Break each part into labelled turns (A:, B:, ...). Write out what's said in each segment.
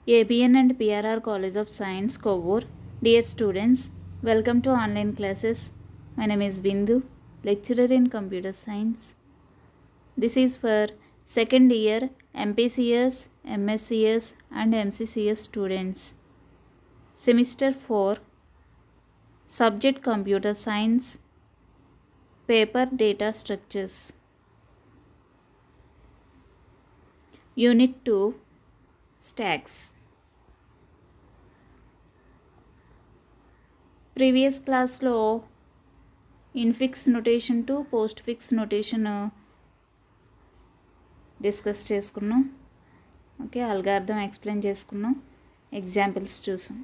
A: ABN and PRR College of Science, Kovur. Dear students, welcome to online classes. My name is Bindu, lecturer in computer science. This is for second year MPCS, MSCS and MCCS students. Semester 4, subject computer science, paper data structures. Unit 2, stacks. Previous క్లాస్లో infix notation to postfix notation discuss చేసుకున్నాం. Okay, algorithm explain చేసుకున్నాం, examples చూసాం.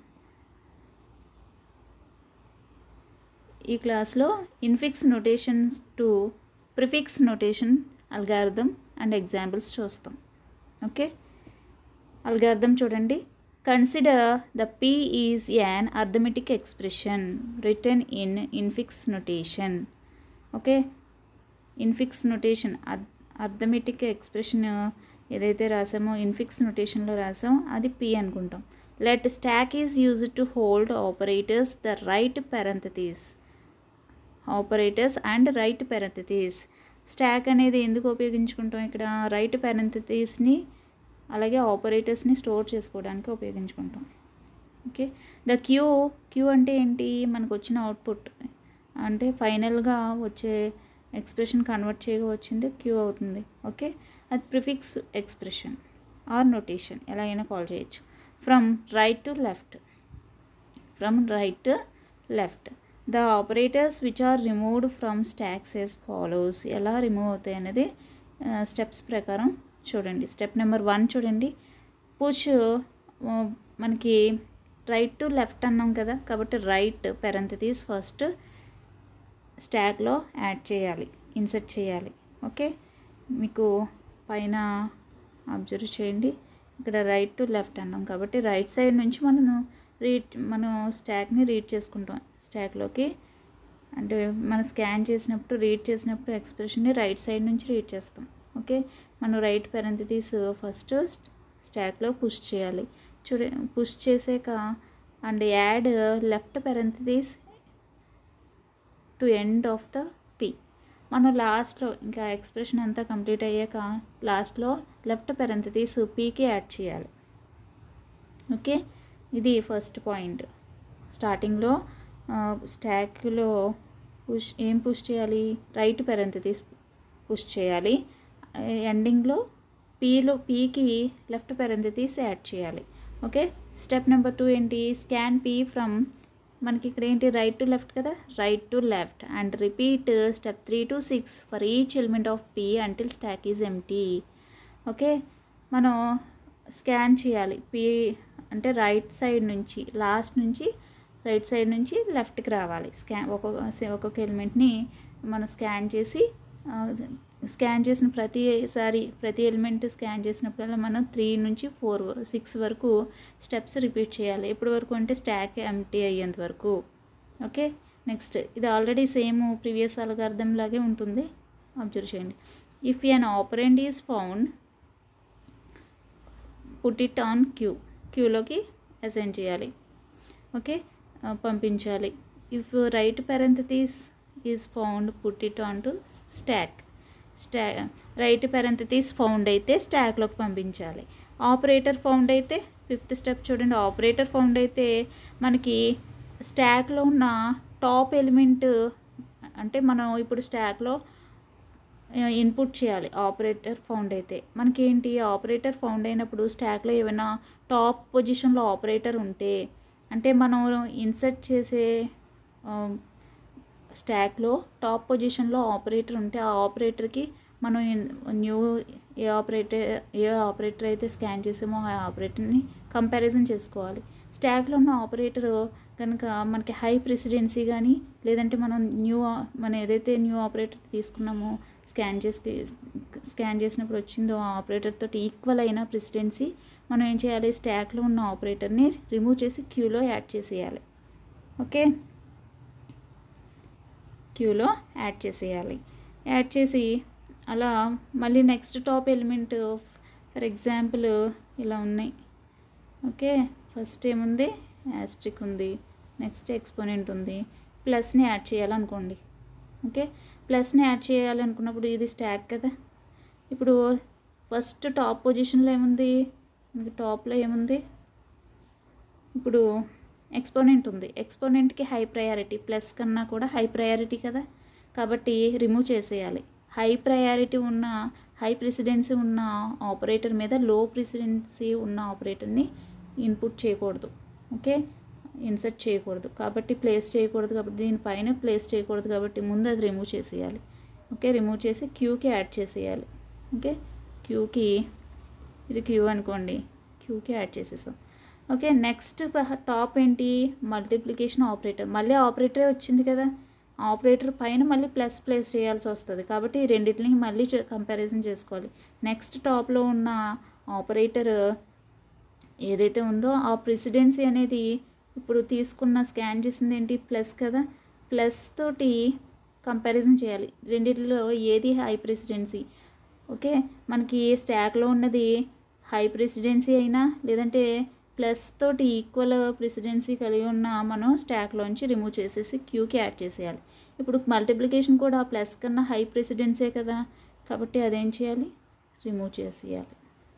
A: ఈ క్లాస్లో infix notations to prefix notation algorithm and examples చూస్తాం. Okay, algorithm చూడండి. Consider the P is an arithmetic expression written in infix notation. Okay, infix notation arithmetic expression ఏదైతే రాసామో infix నొటేషన్లో రాసామో అది P అనుకుంటాం. Let stack is used to hold operators the right parentheses. Operators and right parentheses. Stack అనేది ఎందుకు ఉపయోగించుకుంటాం? ఇక్కడ right పారెంథసిస్ని అలాగే ఆపరేటర్స్ని store చేసుకోవడానికి ఉపయోగించుకుంటాం. Okay, the queue అంటే ఏంటి? మనకు వచ్చిన అవుట్పుట్ అంటే ఫైనల్గా వచ్చే ఎక్స్ప్రెషన్ కన్వర్ట్ చేయగా వచ్చింది క్యూ అవుతుంది. ఓకే, అది ప్రిఫిక్స్ ఎక్స్ప్రెషన్ ఆర్ నొటేషన్ ఎలా అయినా కాల్ చేయొచ్చు. From right to left the operators which are removed from stacks as follows. ఎలా రిమూవ్ అవుతాయి అనేది స్టెప్స్ ప్రకారం చూడండి. స్టెప్ నెంబర్ 1 చూడండి. పుష్ మనకి రైట్ టు లెఫ్ట్ అన్నాం కదా, కాబట్టి రైట్ పారెంథసిస్ ఫస్ట్ స్టాక్లో యాడ్ చేయాలి, ఇన్సర్ట్ చేయాలి. ఓకే, మీకు పైన అబ్జర్వ్ చేయండి, ఇక్కడ రైట్ టు లెఫ్ట్ అన్నాం కాబట్టి రైట్ సైడ్ నుంచి మనం స్టాక్ని రీడ్ చేసుకుంటాం. స్టాక్లోకి అంటే మనం స్కాన్ చేసినప్పుడు రీడ్ చేసినప్పుడు ఎక్స్ప్రెషన్ని రైట్ సైడ్ నుంచి రీడ్ చేస్తాం. ఓకే, మనం రైట్ పారెంథసిస్ ఫస్ట్ స్టాక్లో పుష్ చేయాలి. పుష్ చేసాక and add left parenthesis to end of the P. మనం లాస్ట్లో ఇంకా ఎక్స్ప్రెషన్ అంతా కంప్లీట్ అయ్యాక లాస్ట్లో లెఫ్ట్ పారెంథసిస్ Pకి యాడ్ చేయాలి. ఓకే, ఇది ఫస్ట్ పాయింట్. స్టార్టింగ్లో స్టాక్లో పుష్ చేయాలి? రైట్ పారెంథసిస్ పుష్ చేయాలి. ఎండింగ్లో పీకి లెఫ్ట్ పారెంథసిస్ యాడ్ చేయాలి. ఓకే, స్టెప్ నెంబర్ 2 ఏంటి? స్కాన్ P ఫ్రమ్ మనకి ఇక్కడ ఏంటి రైట్ టు లెఫ్ట్ కదా, right to left and repeat step 3 to 6 for each element of P until stack is empty. Okay, మనం స్కాన్ చేయాలి. P అంటే right side నుంచి లాస్ట్ నుంచి రైట్ సైడ్ నుంచి లెఫ్ట్కి రావాలి. ఒక్కొక్క ఎలిమెంట్ని మనం స్కాన్ చేసిన ప్రతి ఎలిమెంట్ స్కాన్ చేసినప్పుడల్లా మనం 3 నుంచి 6 వరకు స్టెప్స్ రిపీట్ చేయాలి. ఎప్పటి వరకు అంటే స్టాక్ ఎంప్టీ అయ్యేంత వరకు. ఓకే, నెక్స్ట్ ఇది ఆల్రెడీ సేమ్ ప్రీవియస్ అల్గారిథం లాగే ఉంటుంది, అబ్జర్వ్ చేయండి. If an operand is found put it on క్యూలోకి అసైన్ చేయాలి. ఓకే, పంపించాలి. If right parenthesis is found put it on to right parenthesis found అయితే స్టాక్లోకి పంపించాలి. ఆపరేటర్ ఫౌండ్ అయితే 5th స్టెప్ చూడండి. ఆపరేటర్ ఫౌండ్ అయితే మనకి స్టాక్లో ఉన్న టాప్ ఎలిమెంట్ అంటే మనం ఇప్పుడు స్టాక్లో ఇన్పుట్ చేయాలి. ఆపరేటర్ ఫౌండ్ అయితే మనకి ఏంటి? ఆపరేటర్ ఫౌండ్ అయినప్పుడు స్టాక్లో ఏమైనా టాప్ పొజిషన్లో ఆపరేటర్ ఉంటే అంటే మనం ఇన్సర్ట్ చేసే స్టాక్లో టాప్ పొజిషన్లో ఆపరేటర్ ఉంటే ఆ ఆపరేటర్కి మనం ఏ ఆపరేటర్ అయితే స్కాన్ చేసామో ఆ ఆపరేటర్ని కంపారిజన్ చేసుకోవాలి. స్టాక్లో ఉన్న ఆపరేటర్ కనుక మనకి హై ప్రెసిడెన్సీ కానీ లేదంటే మనం ఏదైతే న్యూ ఆపరేటర్ తీసుకున్నామో స్కాన్ చేసినప్పుడు వచ్చిందో ఆ ఆపరేటర్ తోటి ఈక్వల్ అయిన ప్రెసిడెన్సీ మనం ఏం చేయాలి? స్టాక్లో ఉన్న ఆపరేటర్ని రిమూవ్ చేసి క్యూలో యాడ్ చేసేయాలి. ఓకే, క్యూలో యాడ్ చేసి అలా మళ్ళీ next top element for example ఇలా ఉన్నాయి. ఓకే, ఫస్ట్ ఏముంది, యాస్ట్రిక్ ఉంది, నెక్స్ట్ ఎక్స్పోనెంట్ ఉంది, ప్లస్ని యాడ్ చేయాలనుకోండి. ఓకే, ప్లస్ని యాడ్ చేయాలనుకున్నప్పుడు ఇది స్టాక్ కదా. ఇప్పుడు ఫస్ట్ టాప్ పొజిషన్లో ఏముంది, మనకి టాప్లో ఏముంది, ఇప్పుడు ఎక్స్పోనెంట్ ఉంది. ఎక్స్పోనెంట్కి హై ప్రయారిటీ, ప్లస్ కన్నా కూడా హై ప్రయారిటీ కదా, కాబట్టి రిమూవ్ చేసేయాలి. హై ప్రయారిటీ ఉన్న, హై ప్రెసిడెన్సీ ఉన్న ఆపరేటర్ మీద లో ప్రెసిడెన్సీ ఉన్న ఆపరేటర్ని ఇన్పుట్ చేయకూడదు. ఓకే, ఇన్సర్ట్ చేయకూడదు, కాబట్టి ప్లేస్ చేయకూడదు, కాబట్టి దీనిపైన ప్లేస్ చేయకూడదు, కాబట్టి ముందు అది రిమూవ్ చేసేయాలి. ఓకే, రిమూవ్ చేసి క్యూకి యాడ్ చేసేయాలి. ఓకే, క్యూకి, ఇది క్యూ అనుకోండి, క్యూకి యాడ్ చేసేసాం. ఓకే, నెక్స్ట్ టాప్ ఏంటి, మల్టిప్లికేషన్ ఆపరేటర్. మళ్ళీ ఆపరేటరే వచ్చింది కదా, ఆపరేటర్ పైన మళ్ళీ ప్లస్ ప్లేస్ చేయాల్సి వస్తుంది, కాబట్టి ఈ రెండింటిని మళ్ళీ కంపారిజన్ చేసుకోవాలి. నెక్స్ట్ టాప్లో ఉన్న ఆపరేటర్ ఏదైతే ఉందో ఆ ప్రెసిడెన్సీ అనేది ఇప్పుడు తీసుకున్న స్కాన్ చేసింది ఏంటి, ప్లస్ కదా, ప్లస్ తోటి కంపారిజన్ చేయాలి. రెండిట్లో ఏది హై ప్రెసిడెన్సీ. ఓకే, మనకి స్టాక్లో ఉన్నది హై ప్రెసిడెన్సీ అయినా లేదంటే ప్లస్ తోటి ఈక్వల్ ప్రెసిడెన్సీ కలిగి ఉన్న మనం స్టాక్లోంచి రిమూవ్ చేసేసి క్యూకి యాడ్ చేసేయాలి. ఇప్పుడు మల్టిప్లికేషన్ కూడా ప్లస్ కన్నా హై ప్రెసిడెన్సే కదా, కాబట్టి అదేం చేయాలి, రిమూవ్ చేసేయాలి.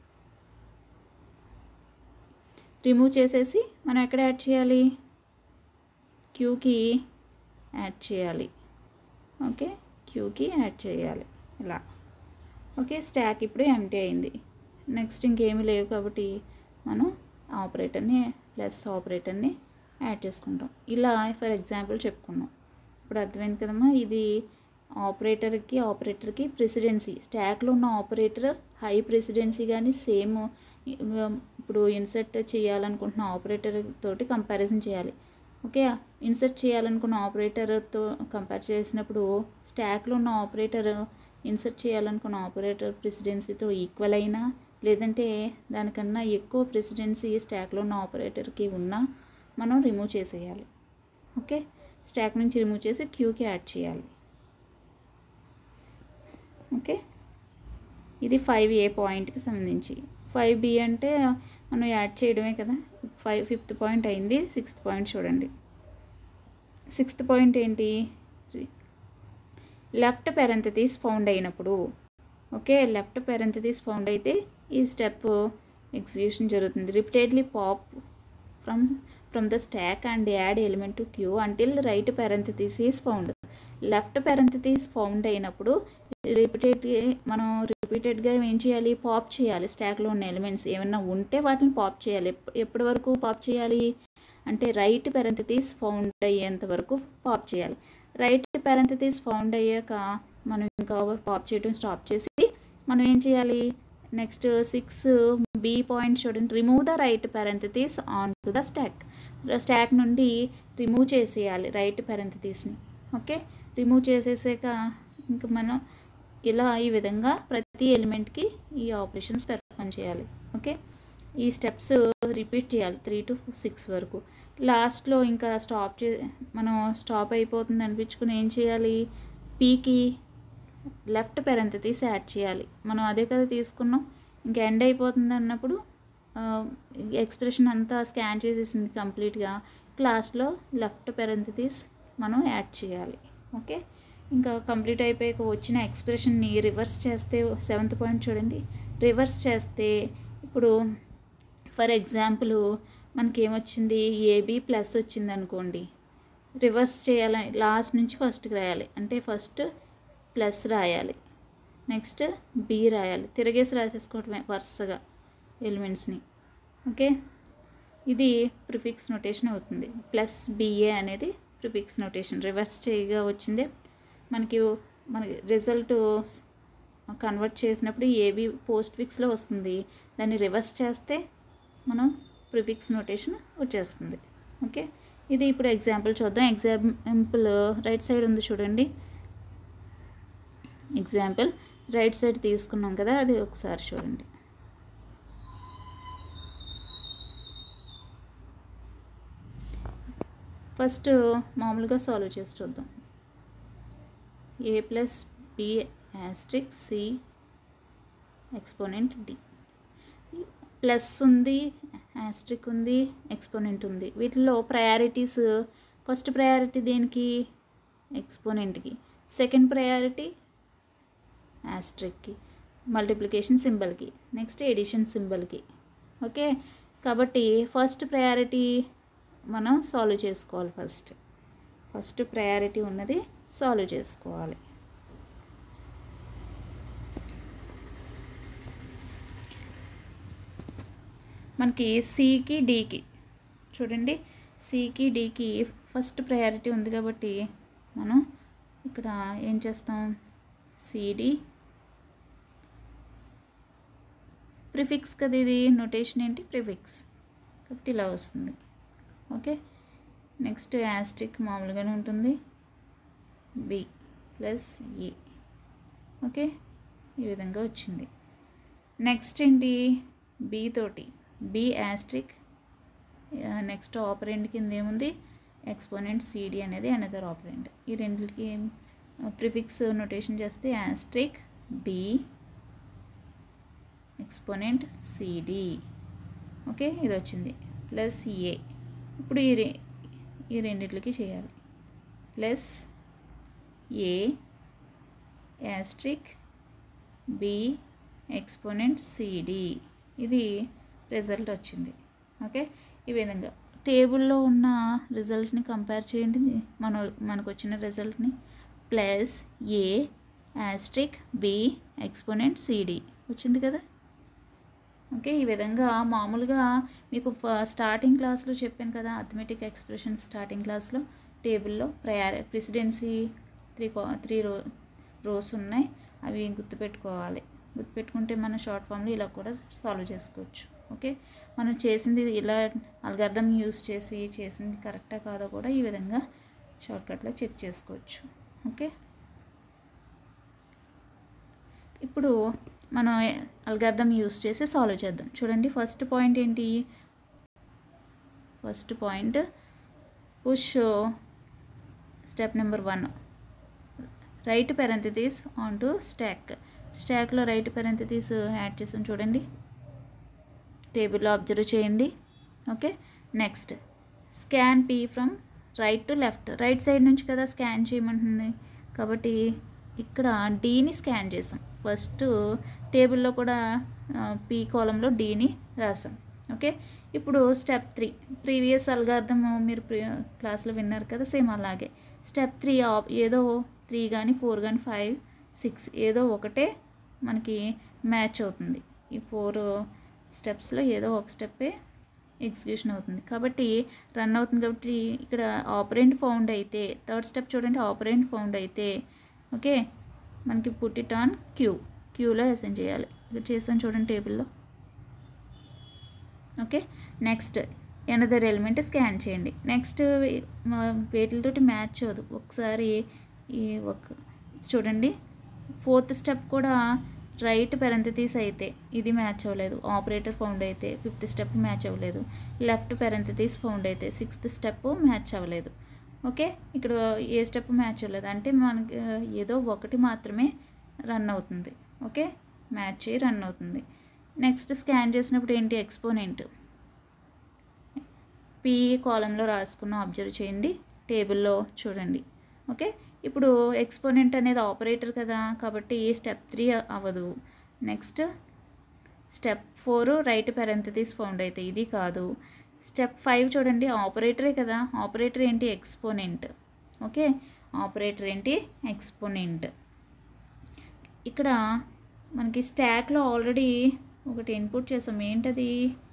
A: రిమూవ్ చేసేసి మనం ఎక్కడ యాడ్ చేయాలి, క్యూకి యాడ్ చేయాలి. ఓకే, క్యూకి యాడ్ చేయాలి ఇలా. ఓకే, స్టాక్ ఇప్పుడు ఎంటీ అయింది. నెక్స్ట్ ఇంకేమీ లేవు కాబట్టి మనం ఆపరేటర్ని, ప్లస్ ఆపరేటర్ని యాడ్ చేసుకుంటాం. ఇలా ఫర్ ఎగ్జాంపుల్ చెప్పుకున్నాం. ఇప్పుడు అర్థమైంది కదమ్మా, ఇది ఆపరేటర్కి ప్రెసిడెన్సీ, స్టాక్లో ఉన్న ఆపరేటర్ హై ప్రెసిడెన్సీ కానీ సేమ్ ఇప్పుడు ఇన్సర్ట్ చేయాలనుకుంటున్న ఆపరేటర్ తోటి కంపారిజన్ చేయాలి. ఓకే, ఇన్సర్ట్ చేయాలనుకున్న ఆపరేటర్తో కంపేర్ చేసినప్పుడు స్టాక్లో ఉన్న ఆపరేటర్ ఇన్సర్ట్ చేయాలనుకున్న ఆపరేటర్ ప్రెసిడెన్సీతో ఈక్వల్ అయినా లేదంటే దానికన్నా ఎక్కువ ప్రెసిడెన్సీ స్టాక్లో ఉన్న ఆపరేటర్కి ఉన్నా మనం రిమూవ్ చేసేయాలి. ఓకే, స్టాక్ నుంచి రిమూవ్ చేసి క్యూకి యాడ్ చేయాలి. ఓకే, ఇది 5A పాయింట్కి సంబంధించి. 5B అంటే మనం యాడ్ చేయడమే కదా. 5th పాయింట్ అయింది. 6th పాయింట్ చూడండి. 6th పాయింట్ ఏంటి, లెఫ్ట్ పెరెంథసిస్ ఫౌండ్ అయినప్పుడు. ఓకే, లెఫ్ట్ పెరెంథసిస్ ఫౌండ్ అయితే ఈ స్టెప్ ఎగ్జిక్యూషన్ జరుగుతుంది. Repeatedly pop from the stack and add element to queue until right parenthesis is found. Left parenthesis found అయినప్పుడు మనం రిపీటెడ్గా ఏం చేయాలి, పాప్ చేయాలి. స్టాక్లో ఉన్న ఎలిమెంట్స్ ఏమైనా ఉంటే వాటిని పాప్ చేయాలి. ఎప్పటి వరకు పాప్ చేయాలి అంటే రైట్ పెరెంథసిస్ ఫౌండ్ అయ్యేంత వరకు పాప్ చేయాలి. రైట్ పెరెంథసిస్ ఫౌండ్ అయ్యాక మనం ఇంకా పాప్ చేయడం స్టాప్ చేసి మనం ఏం చేయాలి, నెక్స్ట్ 6B పాయింట్ చూడండి, remove the right parenthesis on to the stack నుండి రిమూవ్ చేసేయాలి రైట్ పెరెంథసిస్ని. ఓకే, రిమూవ్ చేసేసాక ఇంకా మనం ఇలా ఈ విధంగా ప్రతి ఎలిమెంట్కి ఈ ఆపరేషన్స్ పెర్ఫామ్ చేయాలి. ఓకే, ఈ స్టెప్స్ రిపీట్ చేయాలి 3 to 6 వరకు. లాస్ట్లో ఇంకా మనం స్టాప్ అయిపోతుంది అనిపించుకుని ఏం చేయాలి, పీకి లెఫ్ట్ పెరెంథసిస్ యాడ్ చేయాలి. మనం అదే కదా తీసుకున్నాం, ఇంకా ఎండ్ అయిపోతుంది అన్నప్పుడు ఎక్స్ప్రెషన్ అంతా స్కాన్ చేసేసింది కంప్లీట్గా, లాస్ట్లో లెఫ్ట్ పెరెంథసిస్ మనం యాడ్ చేయాలి. ఓకే, ఇంకా కంప్లీట్ అయిపోయాక వచ్చిన ఎక్స్ప్రెషన్ని రివర్స్ చేస్తే 7th పాయింట్ చూడండి. రివర్స్ చేస్తే ఇప్పుడు ఫర్ ఎగ్జాంపుల్ మనకేమొచ్చింది, ఏబీ ప్లస్ వచ్చింది అనుకోండి. రివర్స్ చేయాలని లాస్ట్ నుంచి ఫస్ట్కి రాయాలి, అంటే ఫస్ట్ ప్లస్ రాయాలి, నెక్స్ట్ బి రాయాలి, తిరగేసి రాసేసుకోవటమే వరుసగా ఎలిమెంట్స్ని. ఓకే, ఇది ప్రిఫిక్స్ నోటేషన్ అవుతుంది. ప్లస్ బిఏ అనేది ప్రిఫిక్స్ నోటేషన్. రివర్స్ చేయగా వచ్చిందే మనకి రిజల్ట్ కన్వర్ట్ చేసినప్పుడు ఏబీ పోస్ట్ ఫిక్స్లో వస్తుంది, దాన్ని రివర్స్ చేస్తే మనం ప్రిఫిక్స్ నోటేషన్ వచ్చేస్తుంది. ఓకే, ఇది ఇప్పుడు ఎగ్జాంపుల్ చూద్దాం. ఎగ్జాంపుల్ రైట్ సైడ్ ఉంది చూడండి. ఎగ్జాంపుల్ రైట్ సైడ్ తీసుకున్నాం కదా, అది ఒకసారి చూడండి. ఫస్ట్ మామూలుగా సాల్వ్ చేసి చూద్దాం. a plus B asterisk C exponent D. Plus ఉంది, యాస్ట్రిక్ ఉంది, ఎక్స్పోనెంట్ ఉంది. వీటిలో ప్రయారిటీస్ ఫస్ట్ ప్రయారిటీ దేనికి? ఎక్స్పోనెంట్కి. సెకండ్ ప్రయారిటీ యాస్ట్రిక్కి, మల్టిప్లికేషన్ సింబల్కి, నెక్స్ట్ ఎడిషన్ సింబల్కి. ఓకే, కాబట్టి ఫస్ట్ ప్రయారిటీ మనం సాల్వ్ చేసుకోవాలి. ఫస్ట్ ప్రయారిటీ ఉన్నది సాల్వ్ చేసుకోవాలి. మనకి సికి డికి చూడండి, సికి డికి ఫస్ట్ ప్రయారిటీ ఉంది కాబట్టి మనం ఇక్కడ ఏం చేస్తాం? సిడి ప్రిఫిక్స్ కదా, ఇది నోటేషన్ ఏంటి? ప్రిఫిక్స్, కాబట్టి ఇలా వస్తుంది. ఓకే, నెక్స్ట్ యాస్ట్రిక్ మామూలుగానే ఉంటుంది, బి ప్లస్ ఏ. ఓకే, ఈ విధంగా వచ్చింది. నెక్స్ట్ ఏంటి? బి తోటి బి యాస్ట్రిక్, నెక్స్ట్ ఆపరెంట్ కింద ఏముంది? ఎక్స్పోనెంట్ సిడి అనేది అనదర్ ఆపరెంట్. ఈ రెండింటికి ప్రిఫిక్స్ నోటేషన్ చేస్తే asterisk B exponent CD. Okay, ఇది వచ్చింది. Plus A. ఇప్పుడు ఈ రెండిట్లకి చేయాలి. Plus A asterisk B exponent CD. ఇది రిజల్ట్ వచ్చింది. ఓకే, ఈ విధంగా టేబుల్లో ఉన్న రిజల్ట్ని కంపేర్ చేయండి, మనకు వచ్చిన రిజల్ట్ని. Plus A asterisk B exponent CD వచ్చింది కదా. ఓకే, ఈ విధంగా మామూలుగా మీకు స్టార్టింగ్ క్లాస్లో చెప్పాను కదా, అథమెటిక్ ఎక్స్ప్రెషన్ స్టార్టింగ్ క్లాస్లో టేబుల్లో ప్రెసిడెన్సీ త్రీ రోస్ ఉన్నాయి, అవి గుర్తుపెట్టుకోవాలి. గుర్తుపెట్టుకుంటే మనం షార్ట్ ఫామ్లో ఇలా కూడా సాల్వ్ చేసుకోవచ్చు. ఓకే, మనం చేసింది ఇలా అల్గారిథం యూస్ చేసి చేసింది కరెక్టా కాదో కూడా ఈ విధంగా షార్ట్కట్లో చెక్ చేసుకోవచ్చు. ఓకే, ఇప్పుడు మనం అల్గారిథం యూస్ చేసి సాల్వ్ చేద్దాం. చూడండి, ఫస్ట్ పాయింట్ ఏంటి? First point push step number 1 right parenthesis on to stack. స్టాక్లో రైట్ పెరెంథసిస్ యాడ్ చేసాం చూడండి, టేబుల్లో అబ్జర్వ్ చేయండి. Okay, next scan P from right to left. Right side నుంచి కదా స్కాన్ చేయమంటుంది, కాబట్టి ఇక్కడ డీని స్కాన్ చేసాం. ఫస్ట్ టేబుల్లో కూడా పీ కాలంలో డీని రాసాం. ఓకే, ఇప్పుడు స్టెప్ 3 ప్రీవియస్ అల్గారిథం మీరు క్లాస్లో విన్నారు కదా, సేమ్ అలాగే స్టెప్ 3 ఏదో 3 కానీ 4 కానీ 5 6 ఏదో ఒకటే మనకి మ్యాచ్ అవుతుంది. ఈ 4 స్టెప్స్లో ఏదో ఒక స్టెప్పే ఎగ్జిక్యూషన్ అవుతుంది కాబట్టి రన్ అవుతుంది. కాబట్టి ఇక్కడ ఆపరెంట్ ఫౌండ్ అయితే థర్డ్ స్టెప్ చూడండి, ఆపరెంట్ ఫౌండ్ అయితే ఓకే మనకి పుట్ ఇట్ ఆన్ క్యూలో అసైన్ చేయాలి. ఇక్కడ చేస్తాం చూడండి టేబుల్లో. Okay, next another element scan చేయండి. నెక్స్ట్ వేటితోటి మ్యాచ్ అవ్వదు. ఒకసారి ఈ చూడండి, ఫోర్త్ స్టెప్ కూడా రైట్ పెరెంథసిస్ అయితే ఇది మ్యాచ్ అవ్వలేదు, ఆపరేటర్ ఫౌండ్ అయితే ఫిఫ్త్ స్టెప్ మ్యాచ్ అవ్వలేదు, లెఫ్ట్ పెరెంథసిస్ ఫౌండ్ అయితే సిక్స్త్ స్టెప్ మ్యాచ్ అవ్వలేదు. ఓకే, ఇక్కడ ఏ స్టెప్ మ్యాచ్ అవ్వలేదు అంటే మనకి ఏదో ఒకటి మాత్రమే రన్ అవుతుంది. ఓకే, మ్యాచ్ అయ్యి రన్ అవుతుంది. నెక్స్ట్ స్కాన్ చేసినప్పుడు ఏంటి? ఎక్స్పోనెంట్ పీ కాలంలో రాసుకున్న అబ్జర్వ్ చేయండి, టేబుల్లో చూడండి. ఓకే, ఇప్పుడు ఎక్స్పోనెంట్ అనేది ఆపరేటర్ కదా కాబట్టి స్టెప్ 3 అవ్వదు. Next step 4 right parenthesis found అయితే ఇది కాదు. స్టెప్ 5 చూడండి, ఆపరేటరే కదా, ఆపరేటర్ ఏంటి? ఎక్స్పోనెంట్. ఓకే, ఆపరేటర్ ఏంటి? ఎక్స్పోనెంట్. ఇక్కడ మనకి స్టాక్లో ఆల్రెడీ ఒకటి ఇన్పుట్ చేసాం, ఏంటది?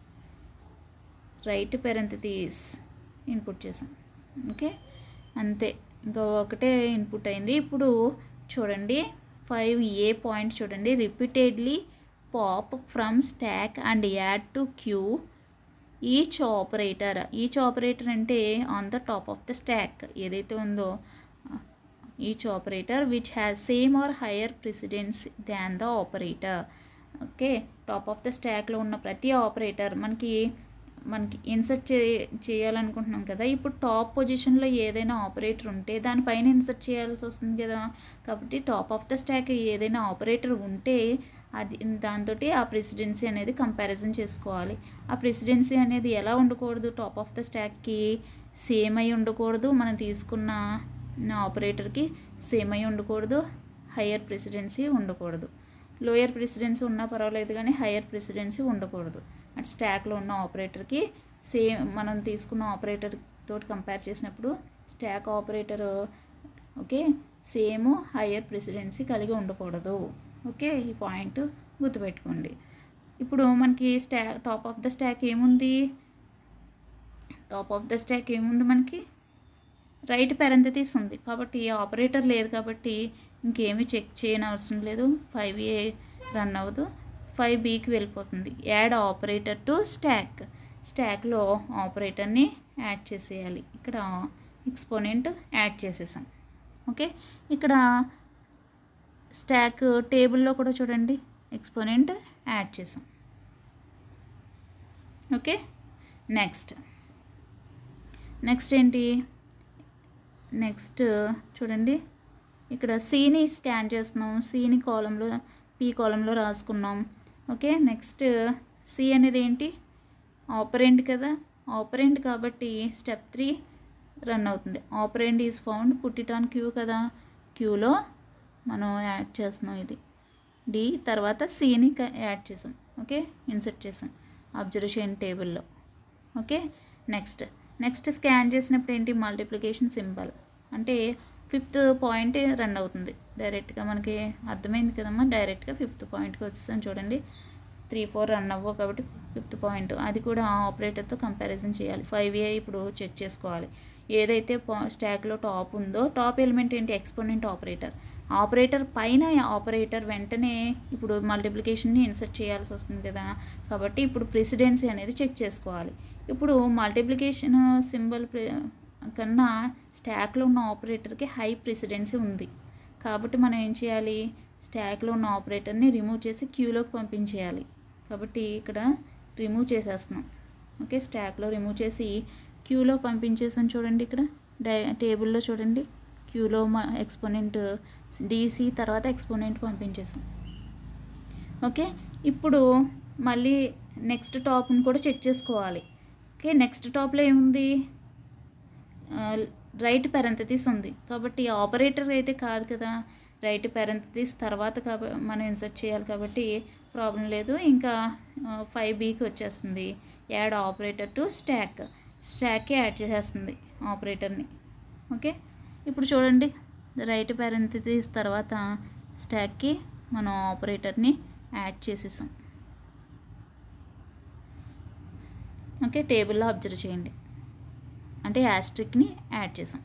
A: రైట్ పెరెంథసిస్ ఇన్పుట్ చేసాం. ఓకే, అంతే, ఇంకా ఒకటే ఇన్పుట్ అయింది. ఇప్పుడు చూడండి 5A పాయింట్ చూడండి, repeatedly pop from stack and add to queue each operator. Each operator అంటే on the top of the stack ఏదైతే ఉందో each operator which has same or higher precedence than the operator. Okay, top of the స్టాక్లో ఉన్న ప్రతి operator మనకి insert చేయాలనుకుంటున్నాం కదా. ఇప్పుడు టాప్ పొజిషన్లో ఏదైనా ఆపరేటర్ ఉంటే దానిపైన ఇన్సర్ట్ చేయాల్సి వస్తుంది కదా. కాబట్టి టాప్ ఆఫ్ ద స్టాక్ ఏదైనా ఆపరేటర్ ఉంటే అది దాంతో ఆ ప్రెసిడెన్సీ అనేది కంపారిజన్ చేసుకోవాలి. ఆ ప్రెసిడెన్సీ అనేది ఎలా ఉండకూడదు, టాప్ ఆఫ్ ద స్టాక్కి సేమ్ అయి ఉండకూడదు, మనం తీసుకున్న ఆపరేటర్కి సేమ్ అయి ఉండకూడదు, హయ్యర్ ప్రెసిడెన్సీ ఉండకూడదు. లోయర్ ప్రెసిడెన్సీ ఉన్నా పర్వాలేదు కానీ హయ్యర్ ప్రెసిడెన్సీ ఉండకూడదు. అటు స్టాక్లో ఉన్న ఆపరేటర్కి సేమ్ మనం తీసుకున్న ఆపరేటర్ తోటి కంపేర్ చేసినప్పుడు stack operator okay same higher precedence కలిగి ఉండకూడదు. ఓకే, ఈ పాయింట్ గుర్తుపెట్టుకోండి. ఇప్పుడు మనకి టాప్ ఆఫ్ ద స్టాక్ ఏముంది, టాప్ ఆఫ్ ద స్టాక్ ఏముంది మనకి రైట్ పెరంథసిస్ ఉంది. కాబట్టి ఆపరేటర్ లేదు కాబట్టి ఇంకేమీ చెక్ చేయని అవసరం లేదు. 5A రన్ అవ్వదు, 5Bకి వెళ్ళిపోతుంది. యాడ్ ఆపరేటర్ టు స్టాక్లో ఆపరేటర్ని యాడ్ చేసేయాలి. ఇక్కడ ఎక్స్పోనెంట్ యాడ్ చేసేసాం. ఓకే, ఇక్కడ స్టాక్ టేబుల్లో కూడా చూడండి ఎక్స్పోనెంట్ యాడ్ చేసాం. ఓకే, నెక్స్ట్ ఏంటి, నెక్స్ట్ చూడండి ఇక్కడ సిని స్కాన్ చేస్తున్నాం, సిని కాలంలో పి కాలంలో రాసుకున్నాం. ఓకే, నెక్స్ట్ సి అనేది ఏంటి, ఆపరెంట్ కదా, ఆపరెంట్ కాబట్టి స్టెప్ 3 రన్ అవుతుంది. Operand is found, put it on queue కదా, క్యూలో మనం యాడ్ చేస్తున్నాం. ఇది డి తర్వాత సిని యాడ్ చేసాం. ఓకే, ఇన్సర్ట్ చేసాం అబ్జర్వేషన్ టేబుల్లో. ఓకే, నెక్స్ట్ స్కాన్ చేసినప్పుడు ఏంటి, మల్టిప్లికేషన్ సింబల్ అంటే 5th పాయింట్ రన్ అవుతుంది. డైరెక్ట్గా మనకి అర్థమైంది కదమ్మా, డైరెక్ట్గా 5th పాయింట్కి వచ్చేసాం. చూడండి 3, 4 రన్ అవ్వవు కాబట్టి 5th పాయింట్ అది కూడా ఆపరేటర్తో కంపారిజన్ చేయాలి. 5A ఇప్పుడు చెక్ చేసుకోవాలి. ఏదైతే స్టాక్లో టాప్ ఉందో టాప్ ఎలిమెంట్ ఏంటి, ఎక్స్పోనెంట్ ఆపరేటర్ పైన ఆపరేటర్ వెంటనే ఇప్పుడు మల్టిప్లికేషన్ని ఇన్సర్ట్ చేయాల్సి వస్తుంది కదా, కాబట్టి ఇప్పుడు ప్రెసిడెన్సీ అనేది చెక్ చేసుకోవాలి. ఇప్పుడు మల్టిప్లికేషన్ సింబల్ కన్నా స్టాక్లో ఉన్న ఆపరేటర్కి హై ప్రెసిడెన్సీ ఉంది కాబట్టి మనం ఏం చేయాలి, స్టాక్లో ఉన్న ఆపరేటర్ని రిమూవ్ చేసి క్యూలోకి పంపించేయాలి. కాబట్టి ఇక్కడ రిమూవ్ చేసేస్తున్నాం. ఓకే, స్టాక్లో రిమూవ్ చేసి క్యూలో పంపించేసాం. చూడండి ఇక్కడ టేబుల్లో చూడండి క్యూలో ఎక్స్పోనెంట్ డీసీ తర్వాత ఎక్స్పోనెంట్ పంపించేసాం. ఓకే, ఇప్పుడు మళ్ళీ నెక్స్ట్ టాప్ని కూడా చెక్ చేసుకోవాలి. ఓకే, నెక్స్ట్ టాప్లో ఏముంది, రైట్ పెరంథసిస్ ఉంది కాబట్టి ఆపరేటర్ అయితే కాదు కదా, రైట్ పెరంథసిస్ తర్వాత మనం ఇన్సర్ట్ చేయాలి కాబట్టి ప్రాబ్లం లేదు. ఇంకా 5Bకి వచ్చేస్తుంది. యాడ్ ఆపరేటర్ టు స్టాక్కి యాడ్ చేసేస్తుంది ఆపరేటర్ని. ఓకే, ఇప్పుడు చూడండి రైట్ పెరంథసిస్ తర్వాత స్టాక్కి మనం ఆపరేటర్ని యాడ్ చేసేసాం. ఓకే, టేబుల్లో అబ్జర్వ్ చేయండి అంటే యాస్ట్రిక్ని యాడ్ చేసాం.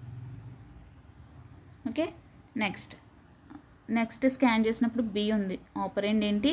A: ఓకే, నెక్స్ట్ స్కాన్ చేసినప్పుడు బి ఉంది, ఆపరెంట్ ఏంటి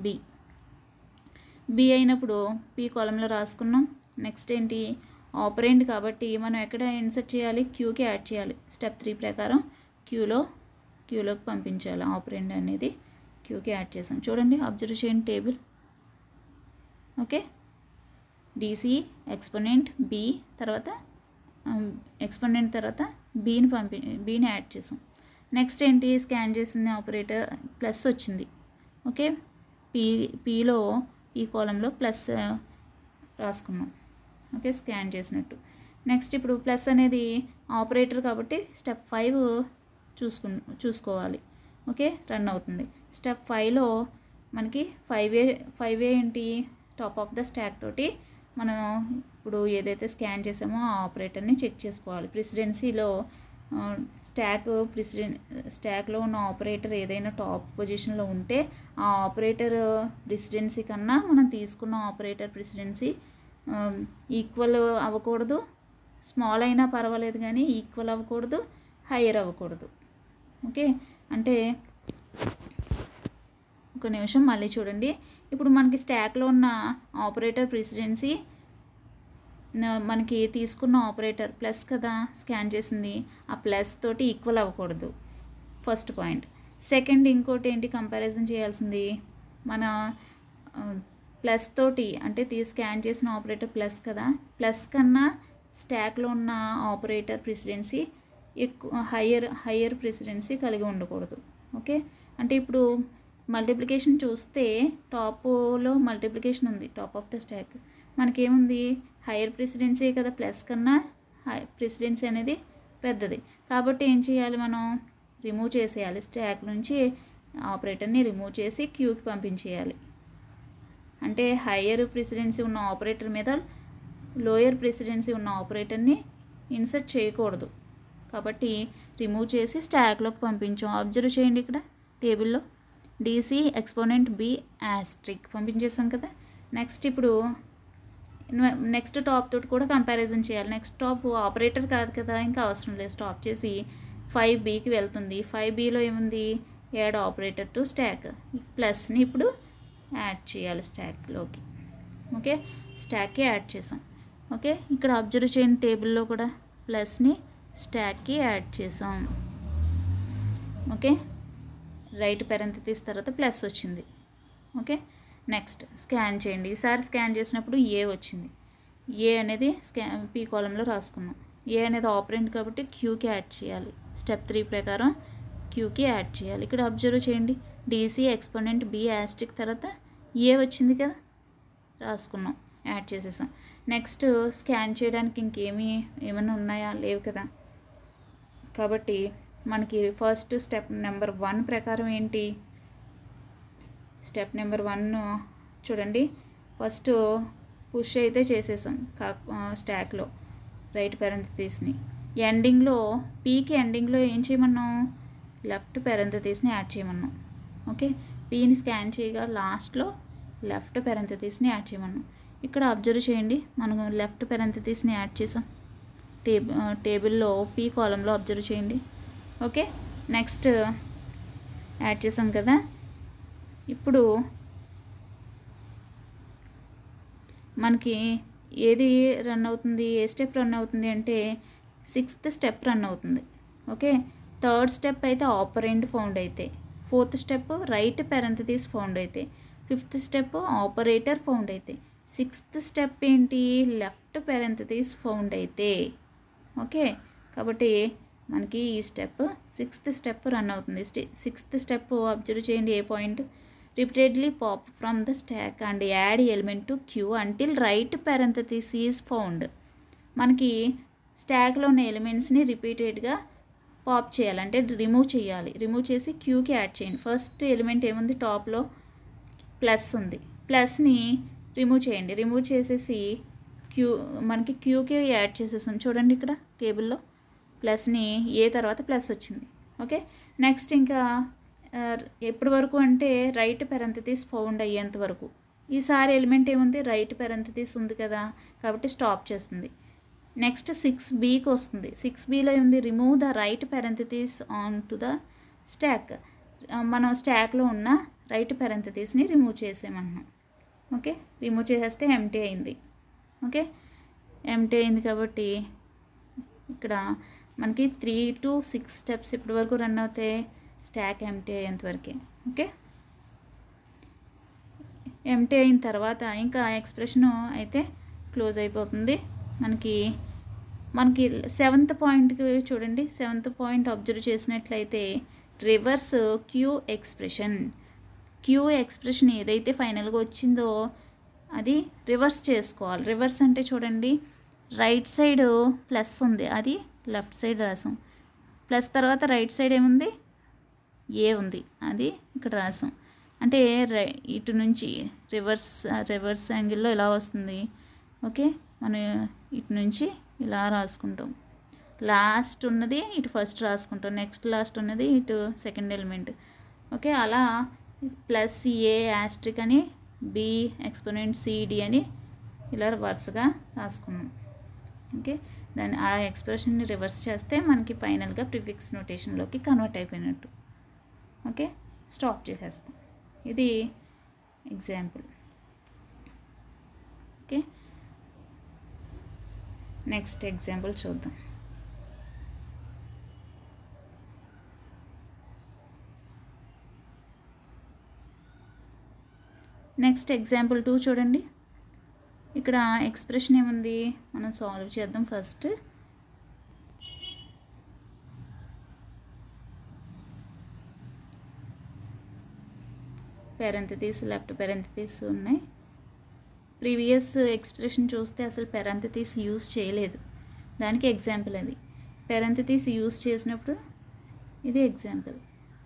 A: బి అయినప్పుడు పి కాలంలో రాసుకున్నాం. నెక్స్ట్ ఏంటి, ఆపరెంట్ కాబట్టి మనం ఎక్కడ ఇన్సర్ట్ చేయాలి, క్యూకి యాడ్ చేయాలి. స్టెప్ 3 ప్రకారం క్యూలోకి పంపించాలి. ఆపరెంట్ అనేది క్యూకి యాడ్ చేసాం. చూడండి అబ్జర్వ్ చేయండి table. Okay, DC exponent B తర్వాత ఎక్స్పోనెంట్ తర్వాత బీని యాడ్ చేసాం. నెక్స్ట్ ఏంటి, స్కాన్ చేసింది ఆపరేటర్ ప్లస్ వచ్చింది. ఓకే, పీలో ఈ కాలంలో ప్లస్ రాసుకున్నాం. ఓకే, స్కాన్ చేసినట్టు. నెక్స్ట్ ఇప్పుడు ప్లస్ అనేది ఆపరేటర్ కాబట్టి స్టెప్ 5 చూసుకోవాలి. ఓకే, రన్ అవుతుంది. స్టెప్ 5లో మనకి 5A ఏంటి, టాప్ ఆఫ్ ద స్టాక్ తోటి మనం ఇప్పుడు ఏదైతే స్కాన్ చేసామో ఆ ఆపరేటర్ని చెక్ చేసుకోవాలి. ప్రెసిడెన్సీలో స్టాక్లో ఉన్న ఆపరేటర్ ఏదైనా టాప్ పొజిషన్లో ఉంటే ఆ ఆపరేటర్ ప్రెసిడెన్సీ కన్నా మనం తీసుకున్న ఆపరేటర్ ప్రెసిడెన్సీ ఈక్వల్ అవ్వకూడదు, స్మాల్ అయినా పర్వాలేదు కానీ ఈక్వల్ అవ్వకూడదు, హయ్యర్ అవ్వకూడదు. ఓకే, అంటే ఒక నిమిషం మళ్ళీ చూడండి. ఇప్పుడు మనకి స్టాక్లో ఉన్న ఆపరేటర్ ప్రెసిడెన్సీ మనకి తీసుకున్న ఆపరేటర్ ప్లస్ కదా స్కాన్ చేసింది, ఆ ప్లస్ తోటి ఈక్వల్ అవ్వకూడదు. First point. సెకండ్ ఇంకోటి ఏంటి, కంపారిజన్ చేయాల్సింది మన ప్లస్ తోటి అంటే స్కాన్ చేసిన ఆపరేటర్ ప్లస్ కదా, ప్లస్ కన్నా స్టాక్లో ఉన్న ఆపరేటర్ ప్రెసిడెన్సీ ఎక్కువ హయ్యర్ ప్రెసిడెన్సీ కలిగి ఉండకూడదు. ఓకే, అంటే ఇప్పుడు మల్టిప్లికేషన్ చూస్తే టాప్లో మల్టిప్లికేషన్ ఉంది, టాప్ ఆఫ్ ద స్టాక్. మనకేముంది, హైయర్ ప్రెసిడెన్సీ కదా, ప్లస్ కన్నా ప్రెసిడెన్సీ అనేది పెద్దది. కాబట్టి ఏం చేయాలి, మనం రిమూవ్ చేసేయాలి. స్టాక్ నుంచి ఆపరేటర్ని రిమూవ్ చేసి క్యూకి పంపించేయాలి. అంటే హయ్యర్ ప్రెసిడెన్సీ ఉన్న ఆపరేటర్ మీద లోయర్ ప్రెసిడెన్సీ ఉన్న ఆపరేటర్ని ఇన్సర్ట్ చేయకూడదు. కాబట్టి రిమూవ్ చేసి స్టాక్లోకి పంపించాం. అబ్జర్వ్ చేయండి, ఇక్కడ టేబుల్లో డీసీ ఎక్స్పోనెంట్ బి ఆస్ట్రిక్ పంపించేసాం కదా. నెక్స్ట్ ఇప్పుడు నెక్స్ట్ టాప్ తోటి కూడా కంపారిజన్ చేయాలి. నెక్స్ట్ టాప్ ఆపరేటర్ కాదు కదా, ఇంకా అవసరం లేదు. స్టాప్ చేసి 5Bకి వెళ్తుంది. 5Bలో ఏముంది, యాడ్ ఆపరేటర్ టు స్టాక్. ప్లస్ని ఇప్పుడు యాడ్ చేయాలి స్టాక్లోకి. ఓకే, స్టాక్కి యాడ్ చేసాం. ఓకే, ఇక్కడ అబ్జర్వ్ చేయండి, టేబుల్లో కూడా ప్లస్ని స్టాక్కి యాడ్ చేసాం. ఓకే, రైట్ పెరంథసిస్ తర్వాత ప్లస్ వచ్చింది. ఓకే, నెక్స్ట్ స్కాన్ చేయండి. ఈసారి స్కాన్ చేసినప్పుడు ఏ వచ్చింది. ఏ అనేది పీ కాలంలో రాసుకున్నాం. ఏ అనేది ఆపరెంట్ కాబట్టి క్యూకి యాడ్ చేయాలి. స్టెప్ 3 ప్రకారం క్యూకి యాడ్ చేయాలి. ఇక్కడ అబ్జర్వ్ చేయండి, డీసీ ఎక్స్పోనెంట్ బి ఆస్ట్రిక్ తర్వాత ఏ వచ్చింది కదా, రాసుకున్నాం, యాడ్ చేసేసాం. నెక్స్ట్ స్కాన్ చేయడానికి ఏమైనా ఉన్నాయా, లేవు కదా. కాబట్టి మనకి ఫస్ట్ స్టెప్ నెంబర్ 1 ప్రకారం ఏంటి, స్టెప్ నెంబర్ 1 చూడండి. ఫస్ట్ పుష్ అయితే చేసేసాం స్టాక్లో రైట్ పెరంథసిస్ని. ఎండింగ్లో పీకి ఎండింగ్లో ఏం చేయమన్నాం, లెఫ్ట్ పెరంథసిస్ని యాడ్ చేయమన్నాం. ఓకే, పీని స్కాన్ చేయగా లాస్ట్లో లెఫ్ట్ పెరంథసిస్ని యాడ్ చేయమన్నాం. ఇక్కడ అబ్జర్వ్ చేయండి, మనం లెఫ్ట్ పెరంథసిస్ని యాడ్ చేసాం టేబుల్లో పీ కాలంలో. అబ్జర్వ్ చేయండి. ఓకే, నెక్స్ట్ యాడ్ చేసాం కదా. ఇప్పుడు మనకి ఏది రన్ అవుతుంది, ఏ స్టెప్ రన్ అవుతుంది అంటే 6th స్టెప్ రన్ అవుతుంది. ఓకే, 3rd స్టెప్ అయితే ఆపరెంట్ ఫౌండ్ అయితే, 4th step right parenthesis found అయితే, 5th స్టెప్ ఆపరేటర్ ఫౌండ్ అయితే, 6th స్టెప్ ఏంటి, లెఫ్ట్ పెరంథసిస్ ఫౌండ్ అయితే. ఓకే, కాబట్టి మనకి ఈ స్టెప్ 6th స్టెప్ రన్ అవుతుంది. 6th స్టెప్ అబ్జర్వ్ చేయండి, A point, repeatedly pop from the stack and add element to queue until right parenthesis is found. మనకి స్టాక్లో ఉన్న ఎలిమెంట్స్ని రిపీటెడ్గా పాప్ చేయాలంటే రిమూవ్ చేయాలి. రిమూవ్ చేసి క్యూకి యాడ్ చేయండి. ఫస్ట్ ఎలిమెంట్ ఏముంది, టాప్లో ప్లస్ ఉంది, ప్లస్ని రిమూవ్ చేయండి. రిమూవ్ చేసేసి మనకి క్యూకి యాడ్ చేసేసాం. చూడండి ఇక్కడ టేబుల్లో ప్లస్ని ఏ తర్వాత ప్లస్ వచ్చింది. ఓకే, నెక్స్ట్ ఇంకా ఎప్పటి వరకు అంటే రైట్ పెరంథసిస్ ఫౌండ్ అయ్యేంత వరకు. ఈసారి ఎలిమెంట్ ఏముంది, రైట్ పెరంథసిస్ ఉంది కదా, కాబట్టి స్టాప్ చేస్తుంది. నెక్స్ట్ 6Bకి వస్తుంది. 6Bలో ఏముంది, remove the right parenthesis on to the stack. మనం స్టాక్లో ఉన్న రైట్ పెరంథసిస్ని రిమూవ్ చేసేయమంటున్నాం. ఓకే, రిమూవ్ చేసేస్తే ఎంటీ అయింది. ఓకే, ఎంటీ అయింది కాబట్టి ఇక్కడ మనకి 3 to 6 స్టెప్స్ ఇప్పటి వరకు రన్ అవుతాయి, స్టాక్ ఎంటీ అయ్యేంతవరకే. ఓకే, ఎంటీ అయిన తర్వాత ఇంకా ఎక్స్ప్రెషను అయితే క్లోజ్ అయిపోతుంది. మనకి 7th పాయింట్కి చూడండి. 7th పాయింట్ అబ్జర్వ్ చేసినట్లయితే reverse queue expression. Queue expression ఏదైతే ఫైనల్గా వచ్చిందో అది రివర్స్ చేసుకోవాలి. రివర్స్ అంటే చూడండి, రైట్ సైడ్ ప్లస్ ఉంది, అది లెఫ్ట్ సైడ్ రాసాం. ప్లస్ తర్వాత రైట్ సైడ్ ఏముంది, ఏ ఉంది, అది ఇక్కడ రాసాం. అంటే ఇటు నుంచి రివర్స్ యాంగిల్లో ఇలా వస్తుంది. ఓకే, మనం ఇటు నుంచి ఇలా రాసుకుంటాం. లాస్ట్ ఉన్నది ఇటు ఫస్ట్ రాసుకుంటాం, నెక్స్ట్ లాస్ట్ ఉన్నది ఇటు సెకండ్ ఎలిమెంట్. ఓకే, అలా ప్లస్ ఏ ఆస్ట్రిక్ అని, బి ఎక్స్పోనెంట్ సిడి అని ఇలా వరుసగా రాసుకున్నాం. ఓకే, దాన్ని ఆ ఎక్స్ప్రెషన్ని రివర్స్ చేస్తే మనకి ఫైనల్గా ప్రిఫిక్స్ నోటేషన్లోకి కన్వర్ట్ అయిపోయినట్టు. ఓకే, స్టాప్ చేసేస్తాం. ఇది ఎగ్జాంపుల్. ఓకే, నెక్స్ట్ ఎగ్జాంపుల్ చూద్దాం. నెక్స్ట్ ఎగ్జాంపుల్ 2 చూడండి. ఇక్కడ ఎక్స్ప్రెషన్ ఏముంది, మనం సాల్వ్ చేద్దాం ఫస్ట్. పెరంథసిస్ లెఫ్ట్ పెరంథసిస్ ఉన్నాయి. ప్రీవియస్ ఎక్స్ప్రెషన్ చూస్తే అసలు పెరంథసిస్ యూజ్ చేయలేదు, దానికి ఎగ్జాంపుల్ అది. పెరంథసిస్ యూజ్ చేసినప్పుడు ఇది ఎగ్జాంపుల్.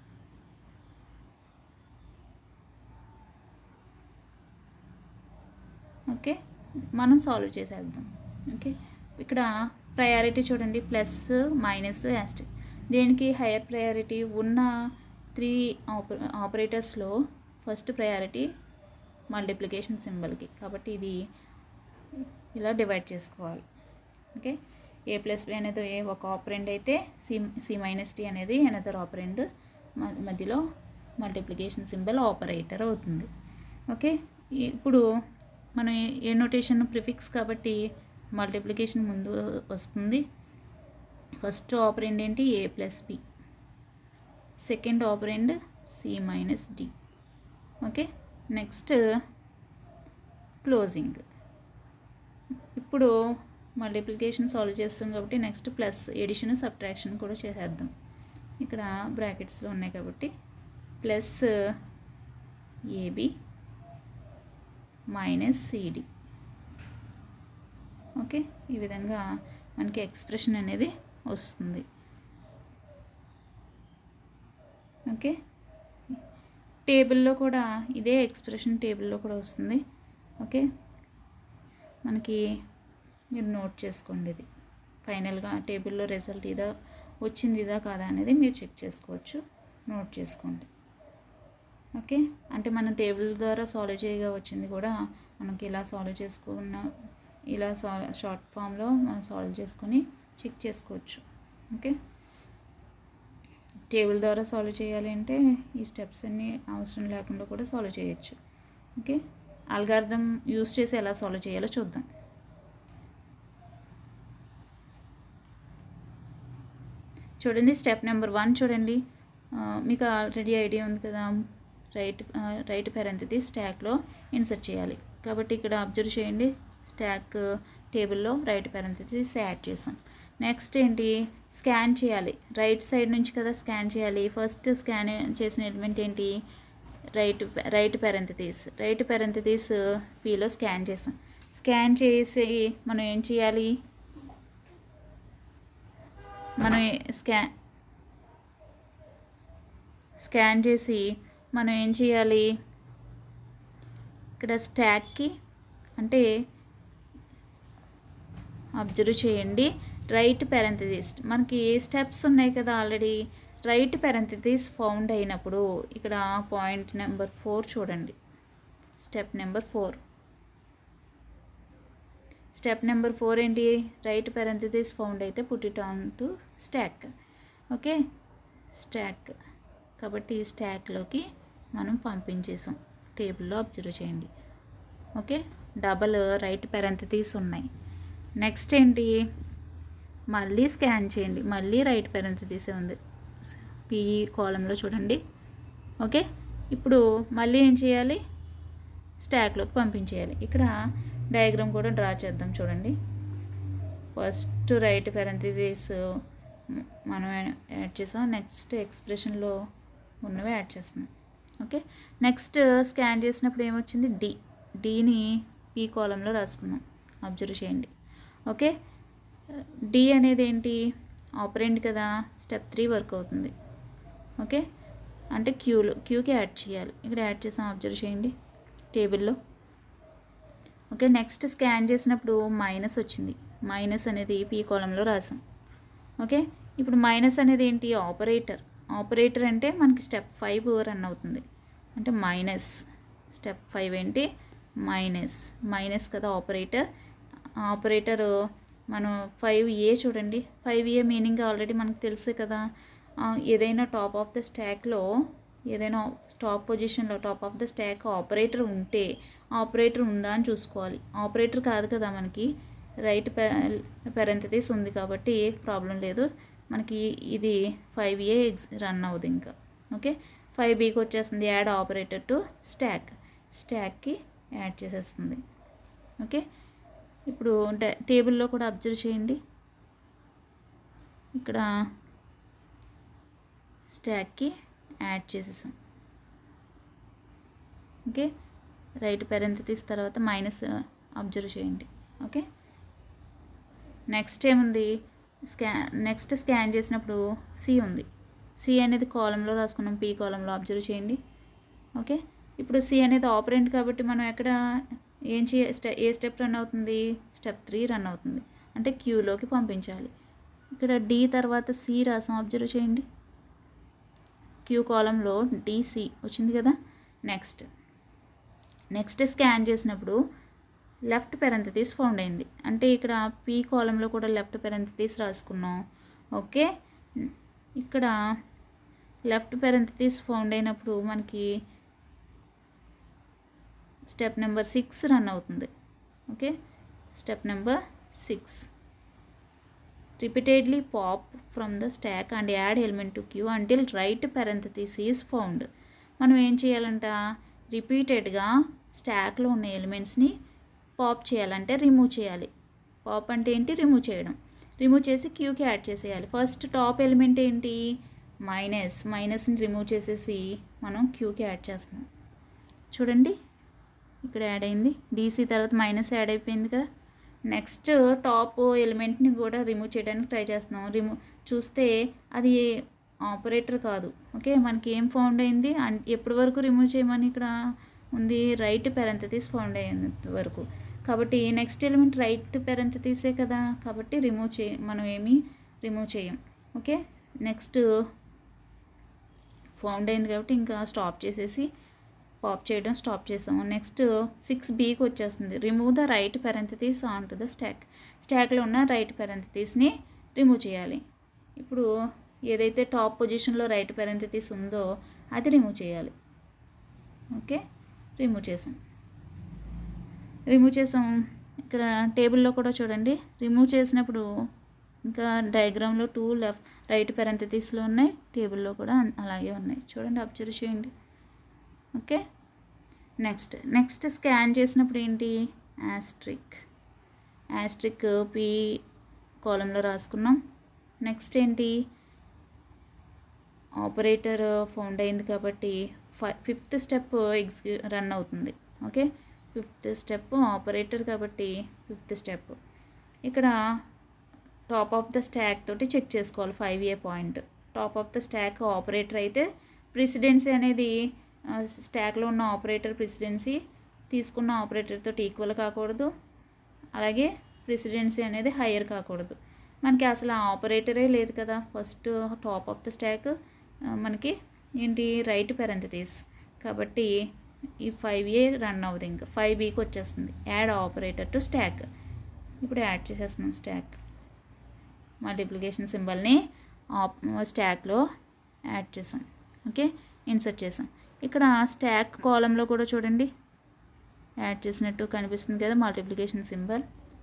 A: ఓకే, మనం సాల్వ్ చేసేద్దాం. ఓకే, ఇక్కడ ప్రయారిటీ చూడండి, ప్లస్ మైనస్ యాస్టిక్. దేనికి హైయర్ ప్రయారిటీ? ఉన్న 3 ఆపరేటర్స్లో ఫస్ట్ ప్రయారిటీ మల్టిప్లికేషన్ సింబల్కి, కాబట్టి ఇది ఇలా డివైడ్ చేసుకోవాలి. ఓకే, a ప్లస్ b అనేది ఒక ఆపరెండ్ అయితే c మైనస్ d అనేది అనదర్ ఆపరెండ్, మధ్యలో మల్టిప్లికేషన్ సింబల్ ఆపరేటర్ అవుతుంది. ఓకే, ఇప్పుడు మనం ఏ నోటేషన్ ప్రిఫిక్స్ కాబట్టి మల్టిప్లికేషన్ ముందు వస్తుంది. ఫస్ట్ ఆపరెండ్ ఏంటి? a plus b, second operand c minus d. Okay, next closing. ఇప్పుడు మల్టిప్లికేషన్ సాల్వ్ చేస్తాం కాబట్టి నెక్స్ట్ ప్లస్ ఎడిషన్ సబ్ట్రాక్షన్ కూడా చేసేద్దాం. ఇక్కడ బ్రాకెట్స్లో ఉన్నాయి కాబట్టి plus ab minus cd. Okay, ఈ విధంగా మనకి ఎక్స్ప్రెషన్ అనేది వస్తుంది. ఓకే, టేబుల్లో కూడా ఇదే ఎక్స్ప్రెషన్ టేబుల్లో కూడా వస్తుంది. ఓకే, మనకి మీరు నోట్ చేసుకోండి. ఇది ఫైనల్గా టేబుల్లో రిజల్ట్ ఇదా వచ్చింది, ఇదా కాదా అనేది మీరు చెక్ చేసుకోవచ్చు, నోట్ చేసుకోండి. ఓకే, అంటే మనం టేబుల్ ద్వారా సాల్వ్ చేయగా వచ్చింది కూడా మనకి ఇలా సాల్వ్ చేసుకున్న, ఇలా షార్ట్ ఫామ్లో మనం సాల్వ్ చేసుకొని చెక్ చేసుకోవచ్చు. ఓకే, టేబుల్ ద్వారా సాల్వ్ చేయాలి అంటే ఈ స్టెప్స్ అన్నీ అవసరం లేకుండా కూడా సాల్వ్ చేయొచ్చు. ఓకే, అల్గారిథం యూస్ చేసి ఎలా సాల్వ్ చేయాలో చూద్దాం. చూడండి, స్టెప్ నెంబర్ 1 చూడండి. మీకు ఆల్రెడీ ఐడియా ఉంది కదా, రైట్ పెరంథసిస్ స్టాక్లో ఇన్సర్ట్ చేయాలి. కాబట్టి ఇక్కడ అబ్జర్వ్ చేయండి, స్టాక్ టేబుల్లో రైట్ పెరంథసిస్ యాడ్ చేసాం. నెక్స్ట్ ఏంటి? స్కాన్ చేయాలి. రైట్ సైడ్ నుంచి కదా స్కాన్ చేయాలి. ఫస్ట్ స్కాన్ చేసిన ఎలిమెంట్ ఏంటి? రైట్ పెరంథసిస్ పీలో స్కాన్ చేసాం. స్కాన్ చేసి మనం ఏం చేయాలి? మనం స్కాన్ చేసి మనం ఏం చేయాలి? ఇక్కడ స్టాక్కి అంటే అబ్జర్వ్ చేయండి, రైట్ పెరంథసిస్ మనకి స్టెప్స్ ఉన్నాయి కదా ఆల్రెడీ. రైట్ పెరంథసిస్ ఫౌండ్ అయినప్పుడు ఇక్కడ పాయింట్ నెంబర్ 4 చూడండి. స్టెప్ నెంబర్ 4 ఏంటి? రైట్ పెరంథసిస్ ఫౌండ్ అయితే put it on to stack. Okay, stack కాబట్టి ఈ స్టాక్లోకి మనం పంపించేసాం. టేబుల్లో అబ్జర్వ్ చేయండి. ఓకే, డబల్ రైట్ పెరంథసిస్ ఉన్నాయి. నెక్స్ట్ ఏంటి? మళ్ళీ స్కాన్ చేయండి, మళ్ళీ రైట్ పెరంథసిస్ ఉంది పీ కాలంలో చూడండి. ఓకే, ఇప్పుడు మళ్ళీ ఏం చేయాలి? స్టాక్లోకి పంపించేయాలి. ఇక్కడ డయాగ్రామ్ కూడా డ్రా చేద్దాం చూడండి. ఫస్ట్ రైట్ పెరంథసిస్ మనం యాడ్ చేసాం, నెక్స్ట్ ఎక్స్ప్రెషన్లో ఉన్నవి యాడ్ చేస్తున్నాం. ఓకే, నెక్స్ట్ స్కాన్ చేసినప్పుడు ఏమొచ్చింది? డీని పీ కాలంలో రాసుకున్నాం. అబ్జర్వ్ చేయండి. ఓకే, డి అనేది ఏంటి? ఆపరెండ్ కదా, స్టెప్ 3 వర్క్ అవుతుంది. ఓకే, అంటే క్యూకి యాడ్ చేయాలి. ఇక్కడ యాడ్ చేసాం, అబ్జర్వ్ చేయండి టేబుల్లో. ఓకే, నెక్స్ట్ స్కాన్ చేసినప్పుడు మైనస్ వచ్చింది. మైనస్ అనేది పీ కాలంలో రాసాం. ఓకే, ఇప్పుడు మైనస్ అనేది ఏంటి? ఆపరేటర్ అంటే మనకి స్టెప్ 5 రన్ అవుతుంది. అంటే మైనస్ స్టెప్ 5 ఏంటి? మైనస్ కదా ఆపరేటర్ మనం 5A చూడండి. 5A మీనింగ్ ఆల్రెడీ మనకు తెలుసు కదా. ఏదైనా టాప్ ఆఫ్ ద స్టాక్లో, ఏదైనా టాప్ పొజిషన్లో top of the stack operator ఉంటే ఆపరేటర్ ఉందా అని చూసుకోవాలి. ఆపరేటర్ కాదు కదా, మనకి రైట్ పెరంథసిస్ ఉంది కాబట్టి ప్రాబ్లం లేదు. మనకి ఇది 5A రన్ అవుతుంది ఇంకా. ఓకే, 5Bకి వచ్చేస్తుంది. యాడ్ ఆపరేటర్ టు స్టాక్కి యాడ్ చేసేస్తుంది. ఓకే, ఇప్పుడు టేబుల్లో కూడా అబ్జర్వ్ చేయండి. ఇక్కడ స్టాక్కి యాడ్ చేసేసాం. ఓకే, రైట్ పెరెంథసిస్ తర్వాత మైనస్ అబ్జర్వ్ చేయండి. ఓకే, నెక్స్ట్ ఏముంది, నెక్స్ట్ స్కాన్ చేసినప్పుడు సి ఉంది. సి అనేది కాలంలో రాసుకున్నాం, పీ కాలంలో అబ్జర్వ్ చేయండి. ఓకే, ఇప్పుడు సి అనేది ఆపరెంట్ కాబట్టి మనం ఎక్కడ ఏం ఏ స్టెప్ రన్ అవుతుంది, స్టెప్ 3 రన్ అవుతుంది, అంటే క్యూలోకి పంపించాలి. ఇక్కడ డి తర్వాత సి రాసాం, అబ్జర్వ్ చేయండి. క్యూ కాలంలో డిసి వచ్చింది కదా. నెక్స్ట్ స్కాన్ చేసినప్పుడు లెఫ్ట్ పెరెంథసిస్ ఫౌండ్ అయింది, అంటే ఇక్కడ పీ కాలంలో కూడా లెఫ్ట్ పెరెంథసిస్ రాసుకున్నాం. ఓకే, ఇక్కడ లెఫ్ట్ పెరెంథసిస్ ఫౌండ్ అయినప్పుడు మనకి స్టెప్ నెంబర్ 6 రన్ అవుతుంది. Okay, step number 6, repeatedly pop from the stack and add element to queue until right parenthesis is found. మనం ఏం చేయాలంట, రిపీటెడ్గా స్టాక్లో ఉన్న ఎలిమెంట్స్ని పాప్ చేయాలంటే రిమూవ్ చేయాలి. పాప్ అంటే ఏంటి, రిమూవ్ చేయడం. రిమూవ్ చేసి క్యూకి యాడ్ చేసేయాలి. ఫస్ట్ టాప్ ఎలిమెంట్ ఏంటి, మైనస్ని రిమూవ్ చేసేసి మనం క్యూకి యాడ్ చేస్తున్నాం. చూడండి, ఇక్కడ యాడ్ అయింది. డీసీ తర్వాత మైనస్ యాడ్ అయిపోయింది కదా. నెక్స్ట్ టాప్ ఎలిమెంట్ని కూడా రిమూవ్ చేయడానికి ట్రై చేస్తున్నాం. చూస్తే అది ఆపరేటర్ కాదు. ఓకే, మనకి ఏం ఫౌండ్ అయింది, ఎప్పటి వరకు రిమూవ్ చేయమని ఇక్కడ ఉంది, రైట్ పెరెంథసిస్ ఫౌండ్ అయ్యేంత వరకు. కాబట్టి నెక్స్ట్ ఎలిమెంట్ రైట్ పెరెంథసిసే కదా, కాబట్టి మనం ఏమీ రిమూవ్ చేయం. ఓకే, నెక్స్ట్ ఫౌండ్ అయింది కాబట్టి ఇంకా స్టాప్ చేసేసి పాప్ చేయడం స్టాప్ చేసాము. నెక్స్ట్ 6Bకి వచ్చేస్తుంది, remove the right parenthesis on to the స్టాక్లో ఉన్న రైట్ పెరెంథసిస్ని రిమూవ్ చేయాలి. ఇప్పుడు ఏదైతే టాప్ పొజిషన్లో రైట్ పెరెంథసిస్ ఉందో అది రిమూవ్ చేయాలి. ఓకే, రిమూవ్ చేసాం. ఇక్కడ టేబుల్లో కూడా చూడండి, రిమూవ్ చేసినప్పుడు ఇంకా డయాగ్రామ్లో 2 రైట్ పెరెంథసిస్లో ఉన్నాయి, టేబుల్లో కూడా అలాగే ఉన్నాయి. చూడండి, అబ్జర్వ్ చేయండి. ఓకే, నెక్స్ట్ స్కాన్ చేసినప్పుడు ఏంటి, యాస్ట్రిక్ పీ కాలంలో రాసుకున్నాం. నెక్స్ట్ ఏంటి, ఆపరేటర్ ఫౌండ్ అయింది కాబట్టి 5th స్టెప్ రన్ అవుతుంది. ఓకే, 5th స్టెప్ ఆపరేటర్ కాబట్టి 5th స్టెప్. ఇక్కడ టాప్ ఆఫ్ ద స్టాక్ తోటి చెక్ చేసుకోవాలి. 5A point top of the stack operator అయితే ప్రెసిడెన్సీ అనేది స్టాక్లో ఉన్న ఆపరేటర్ ప్రెసిడెన్సీ తీసుకున్న ఆపరేటర్ తోటి ఈక్వల్ కాకూడదు, అలాగే ప్రెసిడెన్సీ అనేది హయ్యర్ కాకూడదు. మనకి అసలు ఆపరేటరే లేదు కదా. First top of the stack మనకి ఏంటి, రైట్ పెరెంథసిస్ కాబట్టి ఈ 5A రన్ అవుతుంది, ఇంకా 5Bకి వచ్చేస్తుంది. Add operator to stack. ఇప్పుడు యాడ్ చేసేస్తున్నాం స్టాక్, మల్టిప్లికేషన్ సింబల్ని స్టాక్లో యాడ్ చేసాం. ఓకే, ఇన్సర్ట్ చేసాం. ఇక్కడ స్టాక్ కాలంలో కూడా చూడండి యాడ్ చేసినట్టు కనిపిస్తుంది కదా multiplication symbol.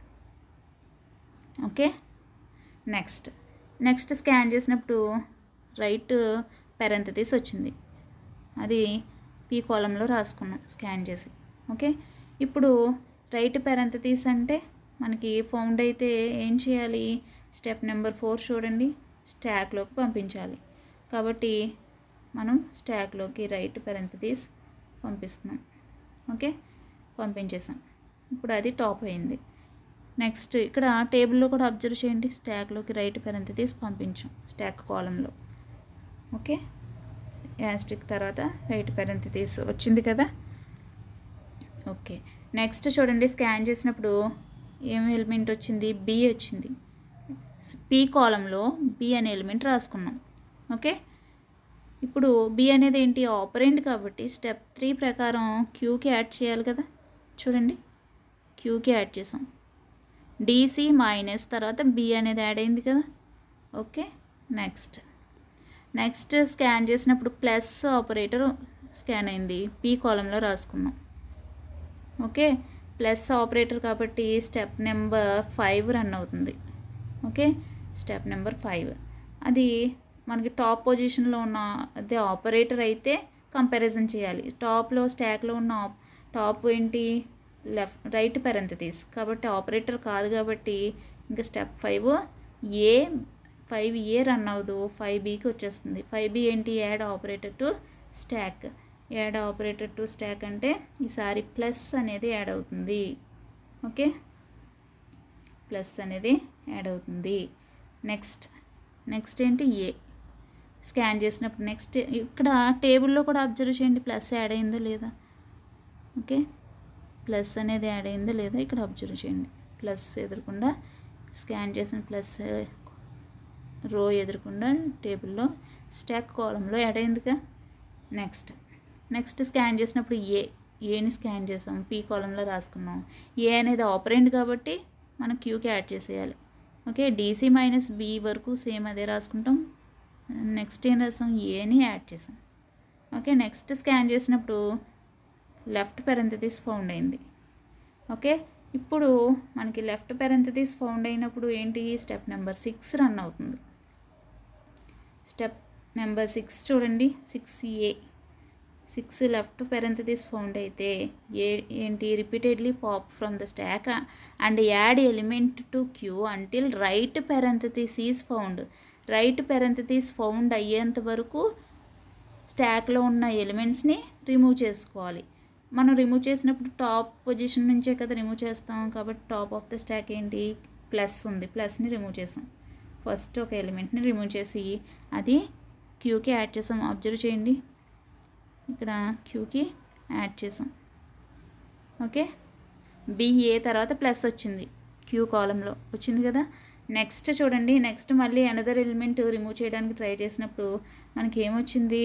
A: Okay, next scan చేసినప్పుడు రైట్ పెరెంథసిస్ వచ్చింది, అది పీ కాలంలో రాసుకున్నాం స్కాన్ చేసి. ఓకే, ఇప్పుడు రైట్ పెరెంథసిస్ అంటే మనకి ఫౌండ్ అయితే ఏం చేయాలి, స్టెప్ నెంబర్ 4 చూడండి, స్టాక్లోకి పంపించాలి. కాబట్టి మనం స్టాక్లోకి రైట్ పెరెంథసిస్ పంపిస్తున్నాం. ఓకే, పంపించేసాం. ఇప్పుడు అది టాప్ అయింది. నెక్స్ట్ ఇక్కడ టేబుల్లో కూడా అబ్జర్వ్ చేయండి, స్టాక్లోకి రైట్ పెరెంథసిస్ పంపించాం స్టాక్ కాలంలో. ఓకే, యాస్ట్రిక్ తర్వాత రైట్ పెరెంథసిస్ వచ్చింది కదా. ఓకే, నెక్స్ట్ చూడండి, స్కాన్ చేసినప్పుడు ఏం ఎలిమెంట్ వచ్చింది, బి వచ్చింది. పీ కాలంలో బి అనే ఎలిమెంట్ రాసుకున్నాం. ఓకే, ఇప్పుడు బి అనేది ఏంటి, ఆపరెంట్ కాబట్టి స్టెప్ 3 ప్రకారం క్యూకి యాడ్ చేయాలి కదా. చూడండి, క్యూకి యాడ్ చేసాం. డీసీ మైనస్ తర్వాత బి అనేది యాడ్ అయింది కదా. ఓకే, నెక్స్ట్ స్కాన్ చేసినప్పుడు ప్లస్ ఆపరేటర్ స్కాన్ అయింది, పీ కాలంలో రాసుకున్నాం. ఓకే, ప్లస్ ఆపరేటర్ కాబట్టి స్టెప్ నెంబర్ 5 రన్ అవుతుంది. ఓకే, స్టెప్ నెంబర్ 5 అది మనకి టాప్ పొజిషన్లో ఉన్న అదే ఆపరేటర్ అయితే కంపారిజన్ చేయాలి. టాప్లో స్టాక్లో ఉన్న టాప్ ఏంటి, రైట్ పెరెంథసిస్ కాబట్టి ఆపరేటర్ కాదు కాబట్టి ఇంకా స్టెప్ 5A రన్ అవ్వదు, 5Bకి వచ్చేస్తుంది. 5B ఏంటి, add operator to stack. Add operator to stack అంటే ఈసారి ప్లస్ అనేది యాడ్ అవుతుంది. ఓకే, ప్లస్ అనేది యాడ్ అవుతుంది. నెక్స్ట్ ఏంటి, ఏ స్కాన్ చేసినప్పుడు నెక్స్ట్ ఇక్కడ టేబుల్లో కూడా అబ్జర్వ్ చేయండి ప్లస్ యాడ్ అయిందో లేదా. ఓకే, ప్లస్ అనేది యాడ్ అయిందో లేదా ఇక్కడ అబ్జర్వ్ చేయండి. ప్లస్ ఎదురకుండా స్కాన్ చేసిన ప్లస్ రో ఎదురకుండా టేబుల్లో స్టాక్ కాలంలో యాడ్ అయిందిగా. నెక్స్ట్ స్కాన్ చేసినప్పుడు ఏని స్కాన్ చేసాం, పీ కాలంలో రాసుకున్నాం. ఏ అనేది ఆపరెంట్ కాబట్టి మనం క్యూకి యాడ్ చేసేయాలి. ఓకే, డీసీ మైనస్ బి వరకు సేమ్ అదే రాసుకుంటాం. నెక్స్ట్ ఏం రాసాం, ఏని యాడ్ చేసాం. ఓకే, నెక్స్ట్ స్కాన్ చేసినప్పుడు లెఫ్ట్ పెరెంథసిస్ ఫౌండ్ అయింది. ఓకే, ఇప్పుడు మనకి లెఫ్ట్ పెరెంథసిస్ ఫౌండ్ అయినప్పుడు ఏంటి, స్టెప్ నెంబర్ 6 రన్ అవుతుంది. స్టెప్ నెంబర్ 6 చూడండి, 6A 6 లెఫ్ట్ పెరెంథసిస్ ఫౌండ్ అయితే ఏంటి, repeatedly pop from the stack and add element to queue until right parenthesis is found. Right parenthesis found అయ్యేంత వరకు స్టాక్లో ఉన్న ఎలిమెంట్స్ని రిమూవ్ చేసుకోవాలి. మనం రిమూవ్ చేసినప్పుడు టాప్ పొజిషన్ నుంచే కదా రిమూవ్ చేస్తాం, కాబట్టి టాప్ ఆఫ్ ద స్టాక్ ఏంటి, ప్లస్ ఉంది, ప్లస్ని రిమూవ్ చేసాం. ఫస్ట్ ఒక ఎలిమెంట్ని రిమూవ్ చేసి అది క్యూకి యాడ్ చేసాం. అబ్జర్వ్ చేయండి, ఇక్కడ క్యూకి యాడ్ చేసాం. ఓకే, బిఏ తర్వాత ప్లస్ వచ్చింది, క్యూ కాలంలో వచ్చింది కదా. నెక్స్ట్ చూడండి, నెక్స్ట్ మళ్ళీ అనదర్ ఎలిమెంట్ రిమూవ్ చేయడానికి ట్రై చేసినప్పుడు మనకి ఏమొచ్చింది,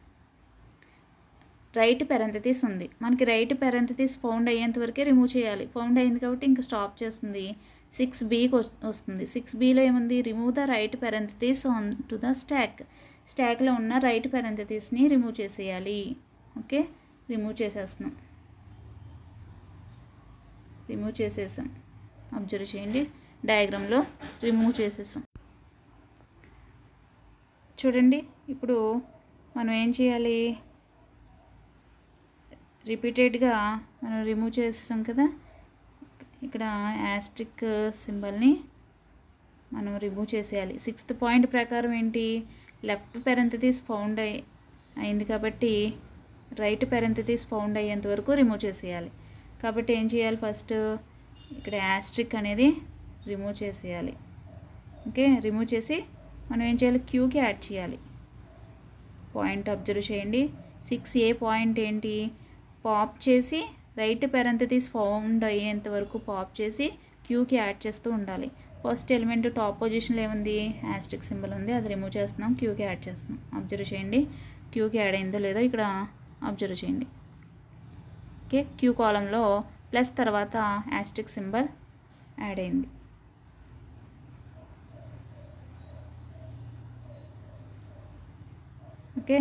A: రైట్ పెరెంథసిస్ ఉంది. మనకి రైట్ పెరెంథసిస్ ఫౌండ్ అయ్యేంత వరకే రిమూవ్ చేయాలి. ఫౌండ్ అయింది కాబట్టి ఇంకా స్టాప్ చేస్తుంది. 6Bకి వస్తుంది. 6Bలో ఏముంది, remove the right parenthesis on to the stack. స్టాక్లో ఉన్న రైట్ పెరెంథసిస్ని రిమూవ్ చేసేయాలి. ఓకే, రిమూవ్ చేసేసాం. అబ్జర్వ్ చేయండి, డయాగ్రామ్లో రిమూవ్ చేసేసాం. చూడండి, ఇప్పుడు మనం ఏం చేయాలి, రిపీటెడ్గా మనం రిమూవ్ చేస్తాం కదా. ఇక్కడ యాస్ట్రిక్ సింబల్ని మనం రిమూవ్ చేసేయాలి. 6th పాయింట్ ప్రకారం ఏంటి, లెఫ్ట్ పెరెంథసిస్ ఫౌండ్ అయింది కాబట్టి రైట్ పెరెంథసిస్ ఫౌండ్ అయ్యేంత వరకు రిమూవ్ చేసేయాలి. కాబట్టి ఏం చేయాలి, ఫస్ట్ ఇక్కడ యాస్ట్రిక్ అనేది రిమూవ్ చేసేయాలి. ఓకే, రిమూవ్ చేసి మనం ఏం చేయాలి, క్యూకి యాడ్ చేయాలి. పాయింట్ అబ్జర్వ్ చేయండి, 6A పాయింట్ ఏంటి, పాప్ చేసి రైట్ పెరెంథసిస్ ఫౌండ్ అయ్యేంత వరకు పాప్ చేసి క్యూకి యాడ్ చేస్తూ ఉండాలి. ఫస్ట్ ఎలిమెంట్ టాప్ పొజిషన్లో ఏముంది, యాస్ట్రిక్ సింబల్ ఉంది, అది రిమూవ్ చేస్తున్నాం, క్యూకి యాడ్ చేస్తున్నాం. అబ్జర్వ్ చేయండి, క్యూకి యాడ్ అయిందో లేదో ఇక్కడ అబ్జర్వ్ చేయండి. ఓకే, క్యూ కాలంలో ప్లస్ తర్వాత యాస్ట్రిక్ సింబల్ యాడ్ అయింది. ఓకే,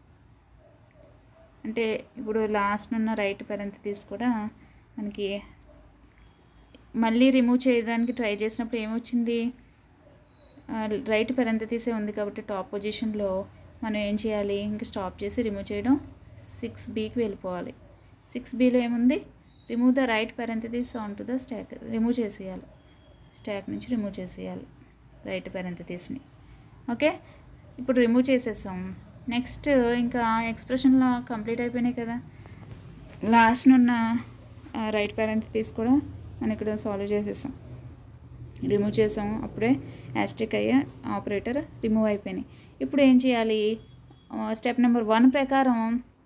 A: అంటే ఇప్పుడు లాస్ట్ ఉన్న రైట్ పెరెంథసిస్ కూడా మనకి మళ్ళీ రిమూవ్ చేయడానికి ట్రై చేసినప్పుడు ఏమొచ్చింది, రైట్ పెరెంథసిసే ఉంది కాబట్టి టాప్ పొజిషన్లో మనం ఏం చేయాలి, ఇంకా స్టాప్ చేసి రిమూవ్ చేయడం, 6Bకి వెళ్ళిపోవాలి. 6Bలో ఏముంది, remove the right parenthesis on to the stack. Remove చేసేయాలి, స్టాక్ నుంచి రిమూవ్ చేసేయాలి రైట్ పెరెంథసిస్ని. ఓకే, ఇప్పుడు రిమూవ్ చేసేసాం. నెక్స్ట్ ఇంకా ఎక్స్ప్రెషన్లో కంప్లీట్ అయిపోయినాయి కదా. లాస్ట్ ఉన్న రైట్ పెరెంథసిస్ కూడా మనం ఇక్కడ సాల్వ్ చేసేసాం, రిమూవ్ చేసాం. అప్పుడే యాస్ట్రిక్ అయ్యే ఆపరేటర్ రిమూవ్ అయిపోయినాయి. ఇప్పుడు ఏం చేయాలి, స్టెప్ నెంబర్ 1 ప్రకారం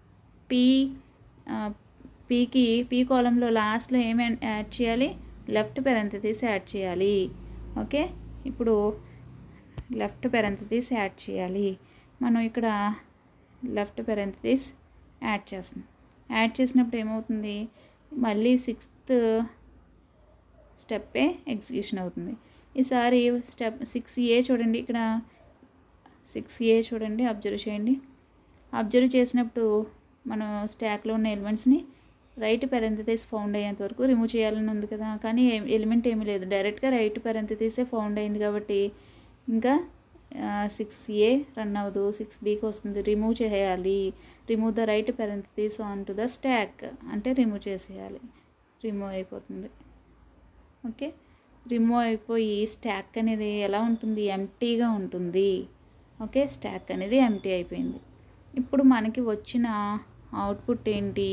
A: పీ కాలంలో లాస్ట్లో ఏమి యాడ్ చేయాలి, లెఫ్ట్ పెరెంథసిస్ యాడ్ చేయాలి. ఓకే, ఇప్పుడు లెఫ్ట్ పెరెంథసిస్ యాడ్ చేయాలి. మనం ఇక్కడ లెఫ్ట్ పెరెంథసిస్ యాడ్ చేస్తున్నాం. యాడ్ చేసినప్పుడు ఏమవుతుంది, మళ్ళీ 6th స్టెప్పే ఎగ్జిక్యూషన్ అవుతుంది. ఈసారి స్టెప్ 6A చూడండి, ఇక్కడ 6A చూడండి, అబ్జర్వ్ చేయండి. అబ్జర్వ్ చేసినప్పుడు మనం స్టాక్లో ఉన్న ఎలిమెంట్స్ని రైట్ పెరెంథసిస్ ఫౌండ్ అయ్యేంత వరకు రిమూవ్ చేయాలని ఉంది కదా, కానీ ఎలిమెంట్ ఏమీ లేదు, డైరెక్ట్గా రైట్ పెరెంథసిసే ఫౌండ్ అయింది కాబట్టి ఇంకా 6A రన్ అవ్వదు, 6Bకి వస్తుంది. రిమూవ్ చేయాలి, remove the right parenthesis on to the stack అంటే రిమూవ్ చేసేయాలి, రిమూవ్ అయిపోతుంది. ఓకే, రిమూవ్ అయిపోయి స్టాక్ అనేది ఎలా ఉంటుంది, ఎంప్టీగా ఉంటుంది. ఓకే, స్టాక్ అనేది ఎంప్టీ అయిపోయింది. ఇప్పుడు మనకి వచ్చిన అవుట్పుట్ ఏంటి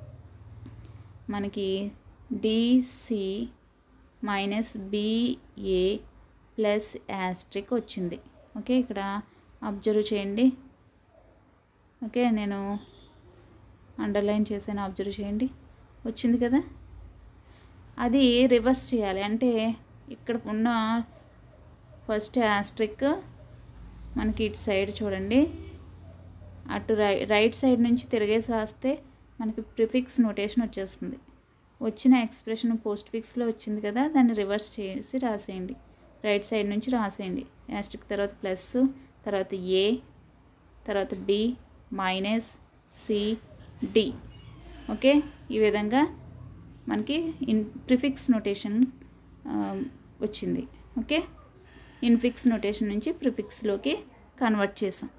A: మనకి DC minus BA plus asterisk వచ్చింది. ఓకే, ఇక్కడ అబ్జర్వ్ చేయండి. ఓకే, నేను అండర్లైన్ చేశాను, అబ్జర్వ్ చేయండి. వచ్చింది కదా. అది రివర్స్ చేయాలి అంటే ఇక్కడ ఉన్న ఫస్ట్ యాస్ట్రిక్ మనకి ఇటు సైడ్ చూడండి, అటు రైట్ సైడ్ నుంచి తిరిగేసి రాస్తే మనకి ప్రిఫిక్స్ నోటేషన్ వచ్చేస్తుంది. వచ్చిన ఎక్స్ప్రెషన్ పోస్ట్ ఫిక్స్లో వచ్చింది కదా, దాన్ని రివర్స్ చేసి రాసేయండి. రైట్ సైడ్ నుంచి రాసేయండి. యాస్ట్రిక్ తర్వాత ప్లస్, తర్వాత ఏ, తర్వాత B minus C D. Okay, ఈ విధంగా మనకి ప్రిఫిక్స్ నోటేషన్ వచ్చింది. ఓకే, ఇన్ఫిక్స్ నోటేషన్ నుంచి ప్రిఫిక్స్లోకి కన్వర్ట్ చేసాం.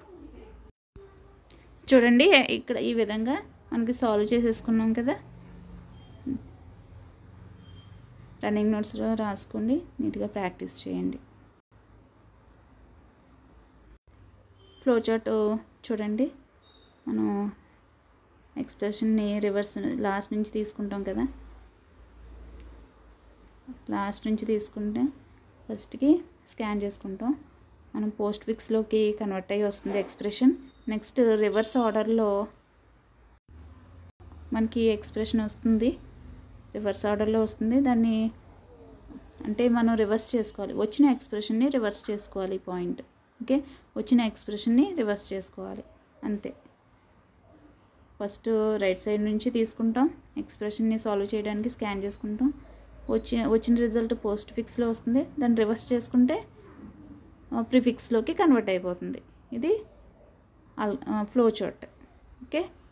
A: చూడండి ఇక్కడ ఈ విధంగా మనకి సాల్వ్ చేసేసుకున్నాం కదా. రన్నింగ్ నోట్స్లో రాసుకోండి, నీట్గా ప్రాక్టీస్ చేయండి. ఫ్లో చార్ట్ చూడండి, మనం ఎక్స్ప్రెషన్ని రివర్స్ లాస్ట్ నుంచి తీసుకుంటాం కదా. లాస్ట్ నుంచి తీసుకుంటే ఫస్ట్కి స్కాన్ చేసుకుంటాం, మనం పోస్ట్ ఫిక్స్లోకి కన్వర్ట్ అయ్యి వస్తుంది ఎక్స్ప్రెషన్. నెక్స్ట్ రివర్స్ ఆర్డర్లో మనకి ఎక్స్ప్రెషన్ వస్తుంది, రివర్స్ ఆర్డర్లో వస్తుంది. దాన్ని అంటే మనం రివర్స్ చేసుకోవాలి, వచ్చిన ఎక్స్ప్రెషన్ని రివర్స్ చేసుకోవాలి పాయింట్. ఓకే, వచ్చిన ఎక్స్ప్రెషన్ని రివర్స్ చేసుకోవాలి అంతే. ఫస్ట్ రైట్ సైడ్ నుంచి తీసుకుంటాం, ఎక్స్ప్రెషన్ని సాల్వ్ చేయడానికి స్కాన్ చేసుకుంటాం. వచ్చిన రిజల్ట్ పోస్ట్ ఫిక్స్లో వస్తుంది, దాన్ని రివర్స్ చేసుకుంటే ప్రిఫిక్స్లోకి కన్వర్ట్ అయిపోతుంది. ఇది ఫ్లో చార్ట్. ఓకే.